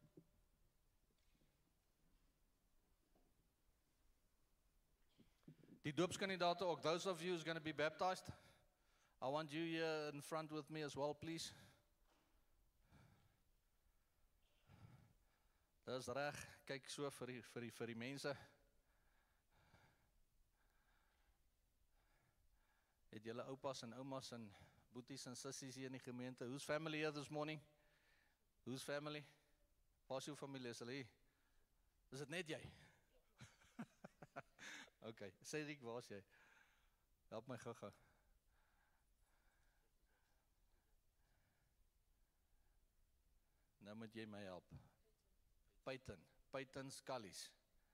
Die doopskandidate ook, those of you who's going to be baptized, I want you here in front with me as well, please. Dis reg, kyk so vir die, vir die, vir die mense. met julle oupas en oumas en boeties en sissies hier in die gemeente. Who's family here this morning? Who's family? Waar's jou familie? Is hulle hier? Is dit net jy? Okay, Cedric, waar's jy? Help my gou-gou. Nou moet jy my help. Peyton, Peyton Scullies.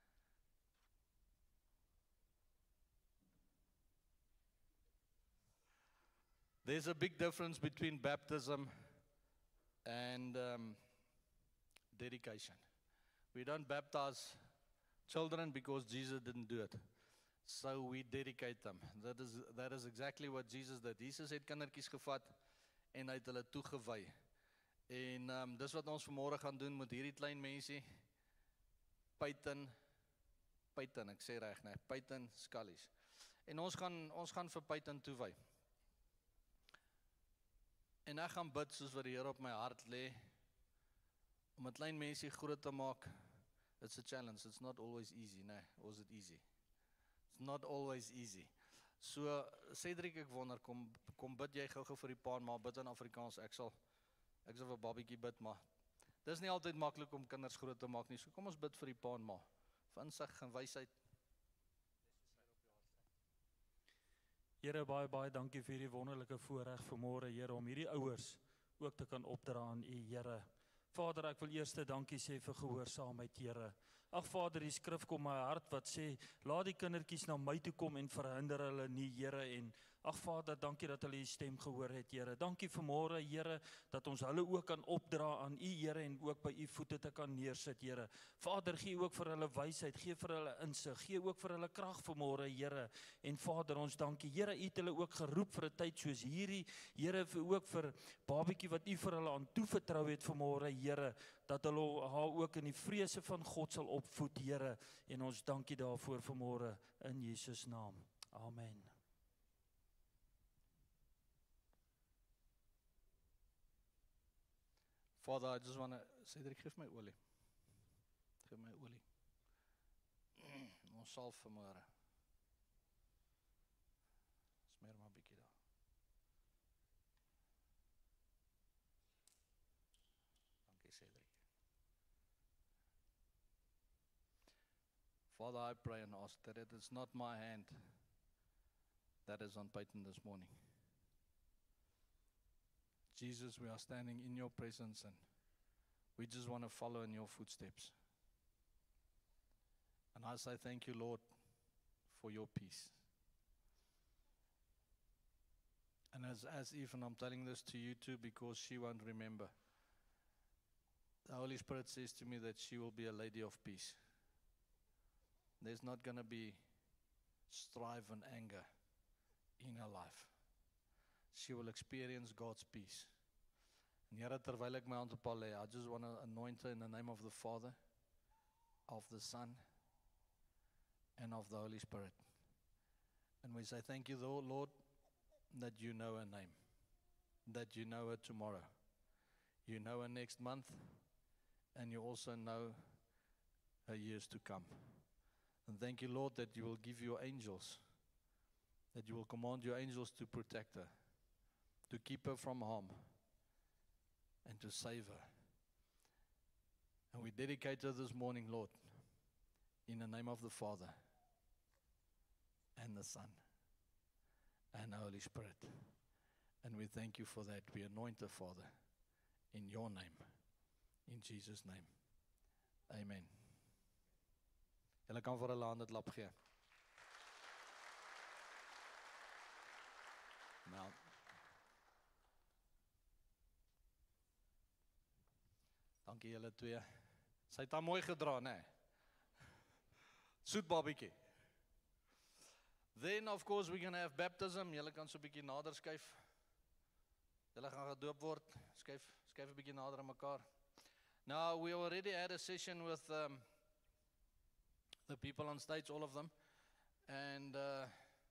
There's a big difference between baptism and um, dedication. We don't baptize children because Jesus didn't do it. So we dedicate them. That is, that is exactly what Jesus did. Jesus het kindertjies gevat en hy het hulle toegewy. En um, dis wat ons vanmôre gaan doen met hierdie klein mensie. Peyton, Peyton, ek sê reg, nee, Peyton Scullies. En ons gaan, ons gaan vir Peyton toewy. En ek gaan bid soos wat die Here op my hart lê, om 'n klein mensie groot te maak. It's a challenge, it's not always easy, nee, or is it easy? It's not always easy. So, Cedric, ek wonder, kom, kom bid jy gou-gou vir die pa en ma, bid in Afrikaans, ek sal, ek sal vir babietjie bid, maar dis nie altyd maklik om kinders groot te maak nie, so kom ons bid vir die pa en ma, vir insig en wysheid. Here, baie, baie dankie vir hierdie wonderlike voorreg vanmôre, Here, om hierdie ouers ook te kan opdra aan U, Here. Vader, ek wil eers dankie sê vir gehoorsaamheid, Here. Ag Vader, die skrif kom my hart wat sê, laat die kindertjies na my toe kom en verhinder hulle nie, Here, en ag Vader, dankie dat hulle die stem gehoor het, Here. Dankie vanmôre, Here, dat ons hulle ook kan opdra aan U, Here, en ook by U voete te kan neersit, Here. Vader, gee ook vir hulle wysheid, gee vir hulle insig, gee ook vir hulle krag vanmôre, Here. En Vader, ons dankie, Here, U het hulle ook geroep vir 'n tyd soos hierdie, Here, vir ook vir babietjie wat U vir hulle aan toevertrou het vanmôre, Here, dat hulle haar ook in die vrese van God sal opvoed, Here, en ons dankie daarvoor vanmôre in Jesus naam. Amen. Father, I just want to, Cedric, geef my olie. Geef my olie. Ons salf vanmôre. Smeer maar 'n bietjie daar. Dankie, Cedric. Father, I pray and ask that it is not my hand that is on Peyton this morning. Jesus, we are standing in your presence and we just want to follow in your footsteps. And I say thank you, Lord, for your peace. And as, as even I'm telling this to you too, because she won't remember. The Holy Spirit says to me that she will be a lady of peace. There's not going to be strife and anger in her life. She will experience God's peace. En Here, terwyl ek my hand op haar lê, I just want to anoint her in the name of the Father, of the Son, and of the Holy Spirit. And we say thank you, Lord, that you know her name, that you know her tomorrow, you know her next month, and you also know her years to come. And thank you, Lord, that you will give your angels, that you will command your angels to protect her, to keep her from harm, and to save her. And we dedicate her this morning, Lord, in the name of the Father, and the Son, and the Holy Spirit. And we thank you for that. We anoint her, Father, in your name, in Jesus' name. Amen. Julle kan vir hulle hande klap gee. Nou, dankie julle twee. Sy het haar mooi gedra, né? Soet babietjie. Then of course we're going to have baptism. Julle kan so 'n bietjie nader skuif. Julle gaan gedoop word. Skuif, skuif 'n bietjie nader aan mekaar. Now we already had a session with um, the people on stage, all of them. And uh,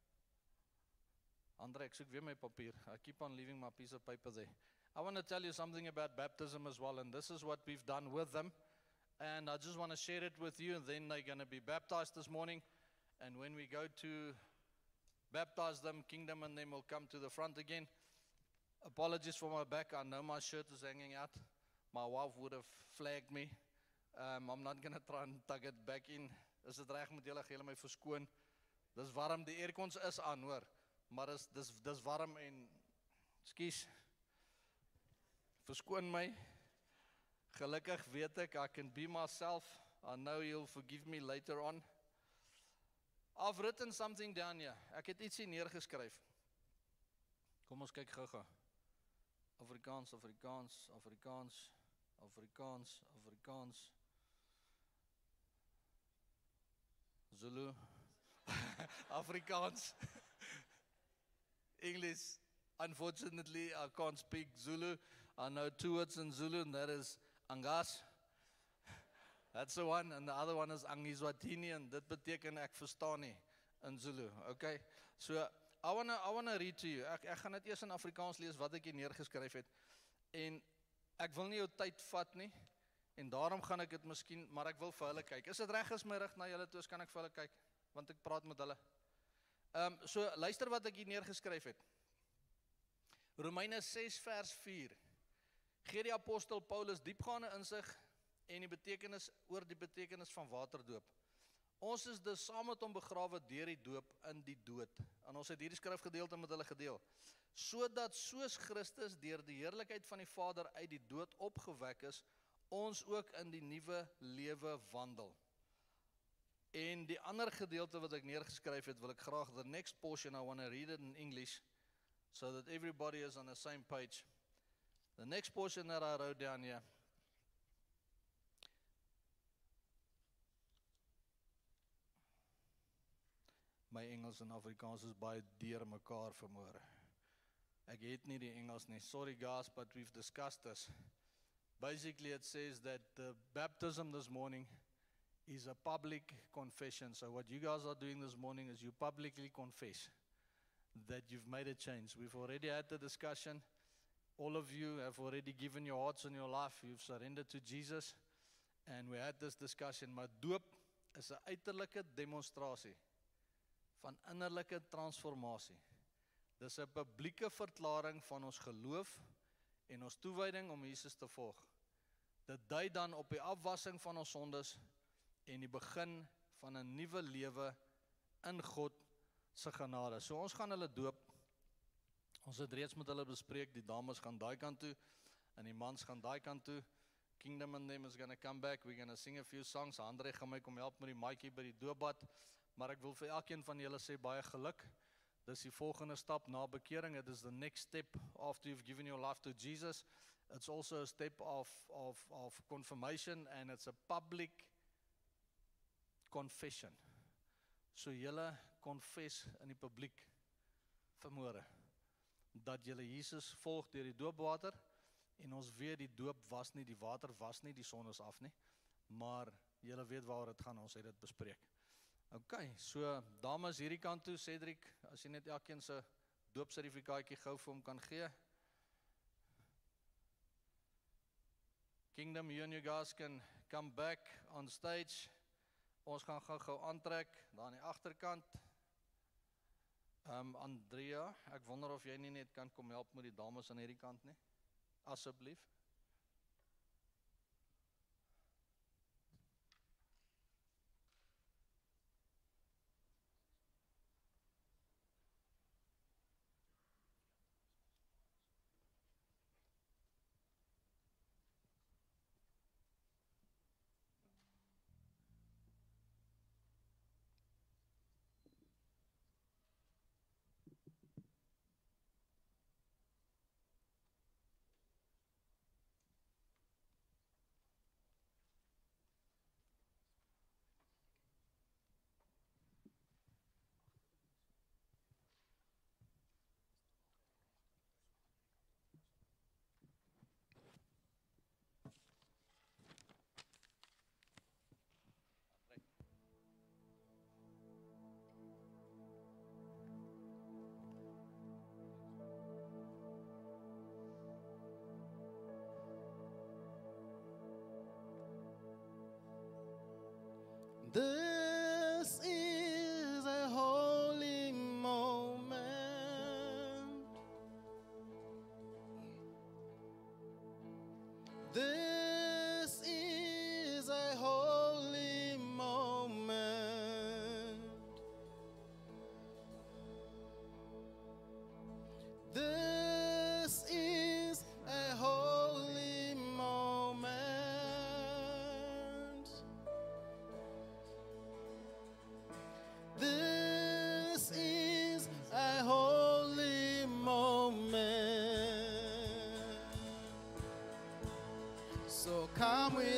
Andre, ek soek weer my papier. I keep on leaving my piece of paper there. I want to tell you something about baptism as well, and this is what we've done with them. And I just want to share it with you, and then they're going to be baptized this morning. And when we go to baptize them, kingdom, and then we'll come to the front again. Apologies for my back. I know my shirt is hanging out. My wife would have flagged me. Um, I'm not going to try and tug it back in. Is dit reg met julle, julle my verskoon? Dis warm, die aircons is aan, hoor. Maar dis, dis, dis warm en, skus, verskoon my. Gelukkig weet ek, I can be myself. I know you'll forgive me later on. I've written something down here. Ek het ietsie neergeskryf. Kom ons kyk gou-gou. Afrikaans, Afrikaans, Afrikaans, Afrikaans, Afrikaans. Zulu. Afrikaans. English. Unfortunately, I can't speak Zulu. I know two words in Zulu, and that is Angas. That's the one, and the other one is Angizwatini, and dit beteken ek verstaan nie in Zulu. Okay? So, I wanna, I wanna read to you. Ek, ek gaan dit eers in Afrikaans lees wat ek hier neergeskryf het. En ek wil nie jou tyd vat nie, en daarom gaan ek dit miskien, maar ek wil vir hulle kyk. Is dit reg as my rug na julle toe, kan ek vir hulle kyk? Want ek praat met hulle. Um, so, luister wat ek hier neergeskryf het. Romeine ses vers vier. Gee die apostel Paulus diepgaande insig en die betekenis oor die betekenis van waterdoop. Ons is dus saam met hom begrawe deur die doop in die dood. En ons het hierdie skrifgedeelte met hulle gedeel. Sodat soos Christus deur die heerlikheid van die Vader uit die dood opgewek is, ons ook in die nuwe lewe wandel. En die ander gedeelte wat ek neergeskryf het, wil ek graag, the next portion, I want to read it in English, so that everybody is on the same page. The next portion that I wrote down here, my Engels en Afrikaans is baie deur mekaar vanmôre. Ek het nie die Engels nie. Sorry guys, but we've discussed this. Basically it says that the baptism this morning is a public confession. So what you guys are doing this morning is you publicly confess that you've made a change. We've already had the discussion. All of you have already given your hearts and your life. You've surrendered to Jesus. And we had this discussion. Maar doop is 'n uiterlike demonstrasie van innerlike transformasie. Dis 'n publieke verklaring van ons geloof en ons toewyding om Jesus te volg. Dit dui dan op die afwassing van ons sondes en die begin van 'n nuwe lewe in God se genade. So ons gaan hulle doop. Ons het reeds met hulle bespreek, die dames gaan daai kant toe en die mans gaan daai kant toe. Kingdom and them is going to come back. We're going to sing a few songs. Andre gaan my kom help met die maatjie by die doopbad. Maar ek wil vir elkeen van julle sê baie geluk. Dis die volgende stap na bekering. It is the next step after you've given your life to Jesus. It's also a step of, of, of confirmation and it's a public confession. So julle confess in die publiek vanmôre dat julle Jesus volg deur die doopwater en ons weet die doop was nie, die water was nie, die son is af nie, maar julle weet waaroor dit gaan, ons het dit bespreek. Ok, so dames hierdie kant toe, Cedric, as jy net elkeen se doopsertifikaatjie gou vir hom kan gee. Kingdom, you and you guys can come back on stage. Ons gaan gou-gou aantrek, daar aan die agterkant. Um, Andrea, ek wonder of jy nie net kan kom help met die dames aan hierdie kant nie, asseblief.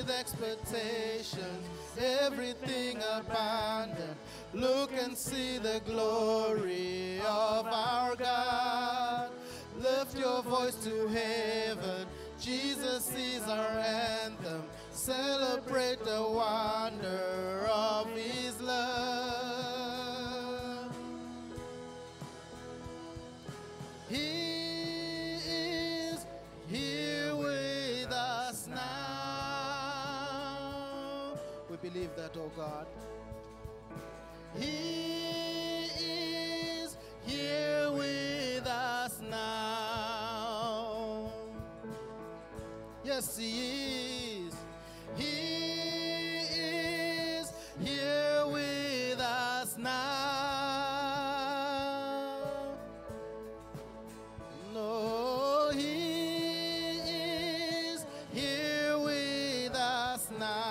with expectations, everything abundant. Look and see the glory of our God. Lift your voice to heaven, Jesus is our anthem. Celebrate the wonder of his love. He is here with us now. We believe that, oh God. He is here with us now. Yes, he is. He is here with us now. No, he is here with us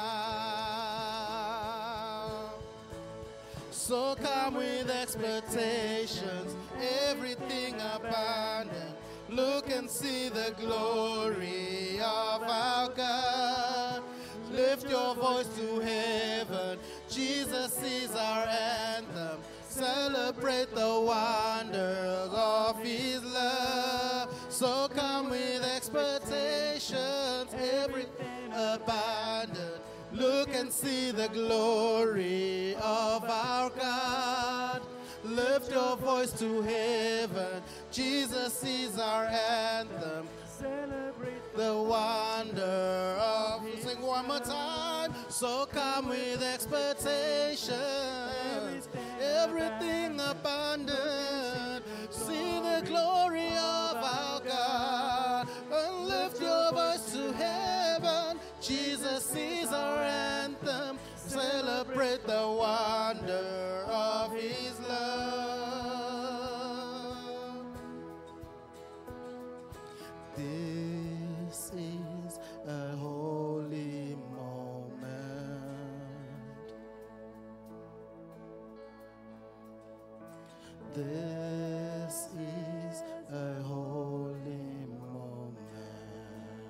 now. So come with expectations, everything abundant. Look and see the glory of our God. Lift your voice to heaven, Jesus is our anthem. Celebrate the wonders of his love. So come with expectations, everything abundant. Look and see the glory of our God. Lift your voice to heaven, Jesus is our anthem. Celebrate the wonder of. Sing one more time. So come with expectation, everything abundant. See the glory of our God, and lift your voice to heaven. Jesus is our anthem. Celebrate the wonder of his love. This is a holy moment. This is a holy moment.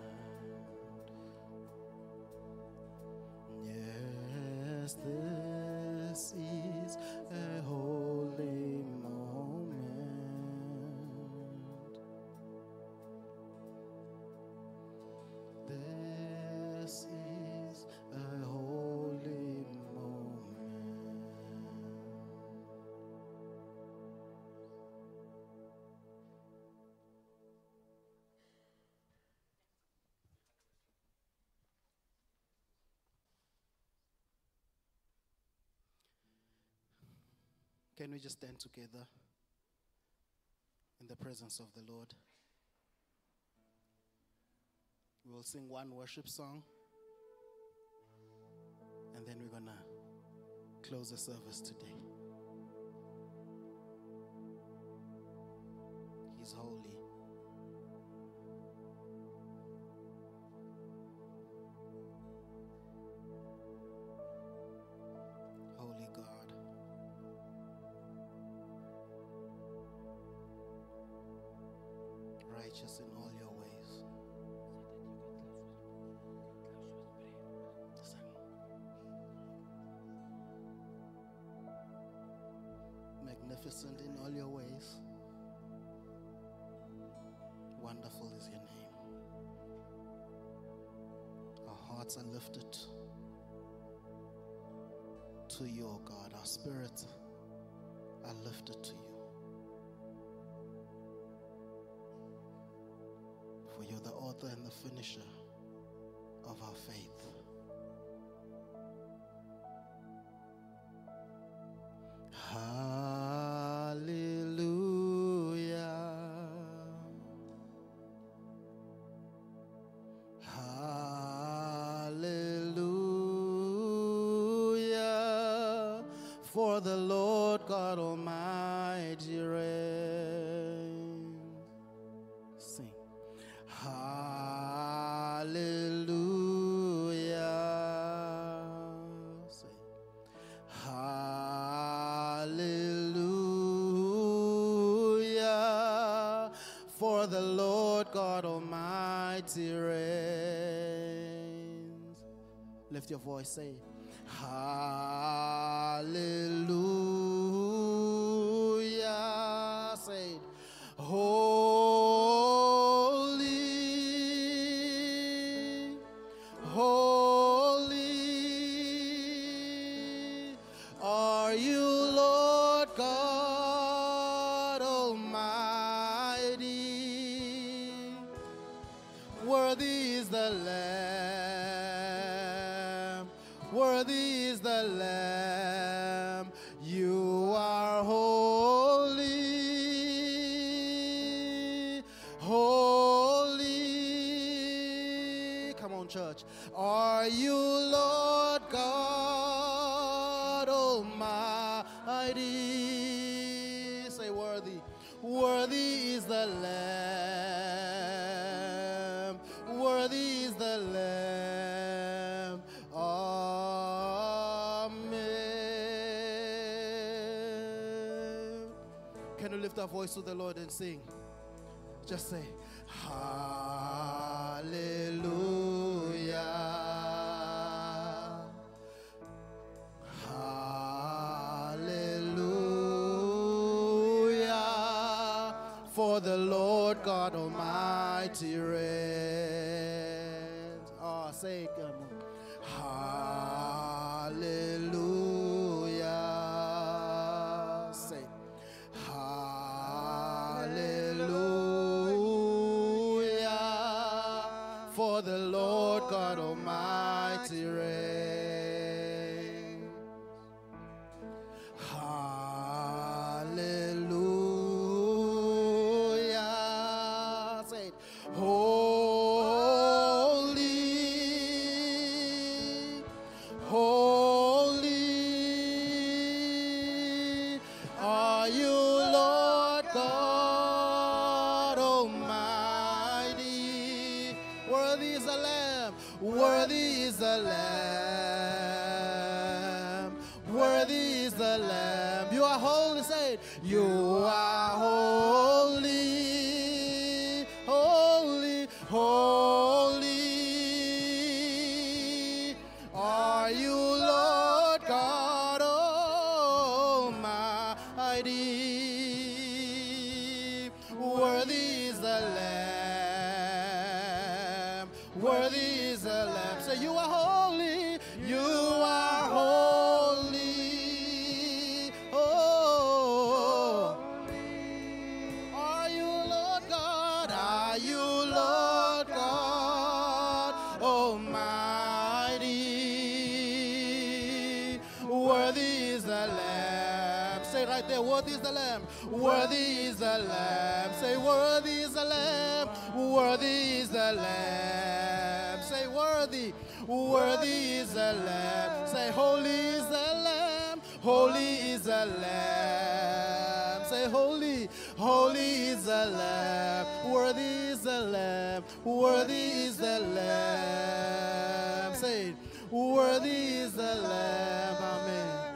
Yes, this is a holy moment. This is a holy moment. Can we just stand together in the presence of the Lord? We will sing one worship song, and then we're going to close the service today. He's holy. Holy God. Righteous in all your ways. Magnificent in all your ways. Wonderful is your name. Our hearts are lifted to you, O God. Our spirits are lifted to you. For you're the author and the finisher of our faith. Hallelujah. Hallelujah. For the Lord God Almighty reigns. Sing. Hallelujah. Say. Hallelujah. For the Lord God Almighty reigns. Lift your voice, say, hallelujah. Say it. Holy, holy are you, Lord God Almighty. Worthy is the Lamb, worthy is the Lamb. You are holy, holy. Come on, church. Are you, Lord God Almighty? Say worthy. Worthy is the Lamb, worthy is the Lamb. Amen. Can you lift our voice to the Lord and sing? Just say, hallelujah. Hallelujah. For the Lord God Almighty reigns. Oh, say it, come on. Hallelujah. Say, hallelujah. For the Lord God Almighty reigns. Hallelujah. Say it. Holy, holy are you, Lord God Almighty. Worthy is the Lamb, worthy is the Lamb, worthy is the Lamb. You are holy, say it. You are holy, holy, holy are you, Lord God Almighty. Worthy is the Lamb, worthy is the Lamb. Say, you are holy, you are holy. Oh, are you, Lord God? Are you, Lord God Almighty? Worthy is the Lamb. Say right there, worthy is the Lamb. Worthy is the Lamb. Say, worthy is the Lamb. Worthy is the Lamb. Say, worthy. Worthy is the Lamb. Say, holy is the Lamb. Holy is the Lamb. Say, holy. Holy is the Lamb. Worthy is the Lamb. Worthy is the Lamb. Say it. Worthy is the Lamb. Amen.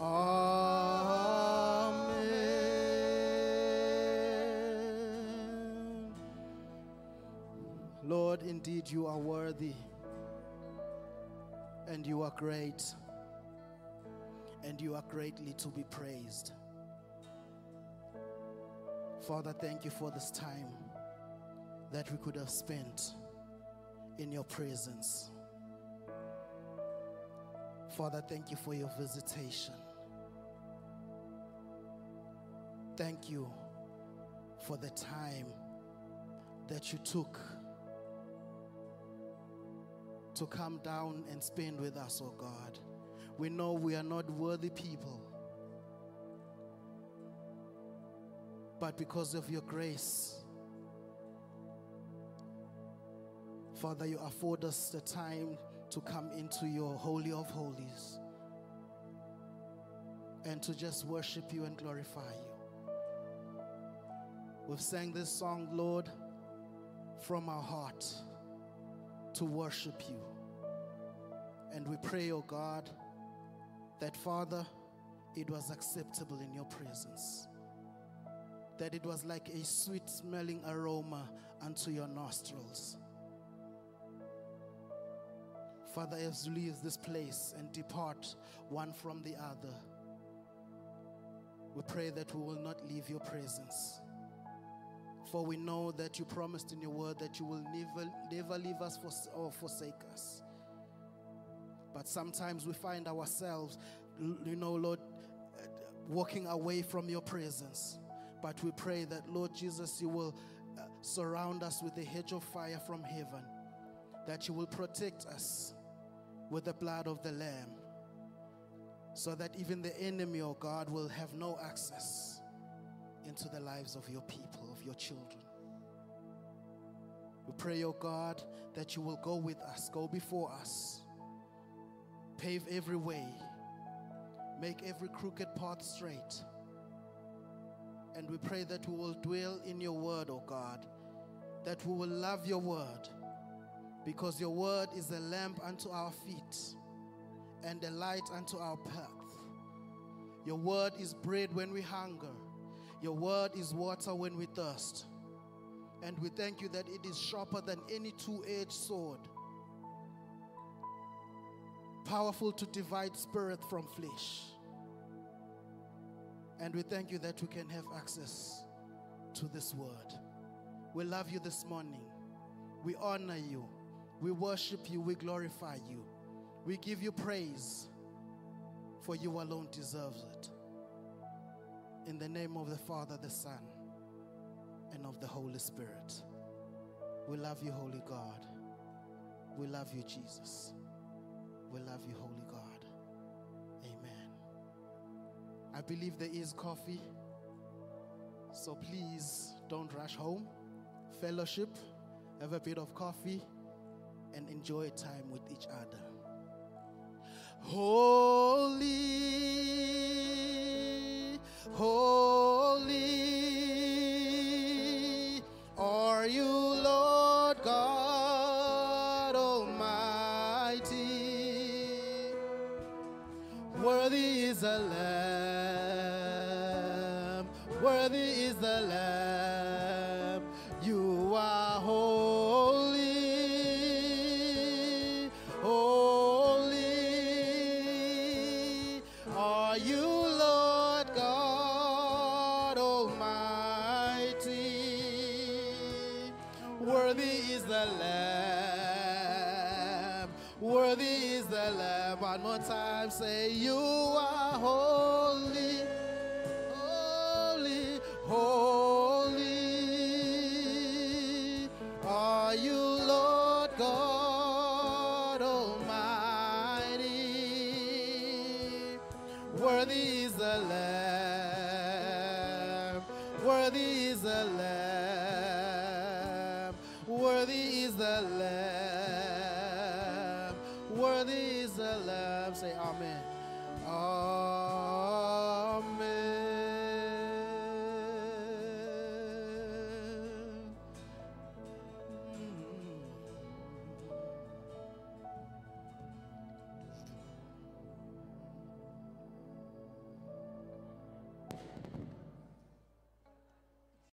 Amen. Lord, indeed you are worthy. And you are great. And you are greatly to be praised. Father, thank you for this time that we could have spent in your presence. Father, thank you for your visitation. Thank you for the time that you took to come down and spend with us, oh God. We know we are not worthy people, but because of your grace, Father, you afford us the time to come into your Holy of Holies and to just worship you and glorify you. We've sang this song, Lord, from our heart to worship you. And we pray, oh God, that, Father, it was acceptable in your presence, that it was like a sweet-smelling aroma unto your nostrils. Father, as we leave this place and depart one from the other, we pray that we will not leave your presence. For we know that you promised in your word that you will never, never leave us or forsake us. But sometimes we find ourselves, you know, Lord, walking away from your presence. But we pray that, Lord Jesus, you will uh, surround us with a hedge of fire from heaven, that you will protect us with the blood of the Lamb, so that even the enemy, oh God, will have no access into the lives of your people, of your children. We pray, oh God, that you will go with us, go before us, pave every way, make every crooked path straight. And we pray that we will dwell in your word, oh God, that we will love your word, because your word is a lamp unto our feet and a light unto our path. Your word is bread when we hunger. Your word is water when we thirst. And we thank you that it is sharper than any two-edged sword, powerful to divide spirit from flesh. And we thank you that we can have access to this word. We love you this morning. We honor you. We worship you. We glorify you. We give you praise, for you alone deserve it. In the name of the Father, the Son, and of the Holy Spirit. We love you, Holy God. We love you, Jesus. We love you, Holy God. Amen. I believe there is coffee, so please don't rush home. Fellowship, have a bit of coffee, and enjoy time with each other. Holy, holy are you, Lord God Almighty. Worthy is the Lamb, worthy is the Lamb. You are holy, holy are you, Lord God Almighty. Worthy is the Lamb, worthy is the Lamb. One more time, say, you are holy, holy, holy are you, Lord God Almighty. Worthy is the Lamb, worthy is the Lamb, worthy is the Lamb, worthy is the Lamb. Say amen. Amen.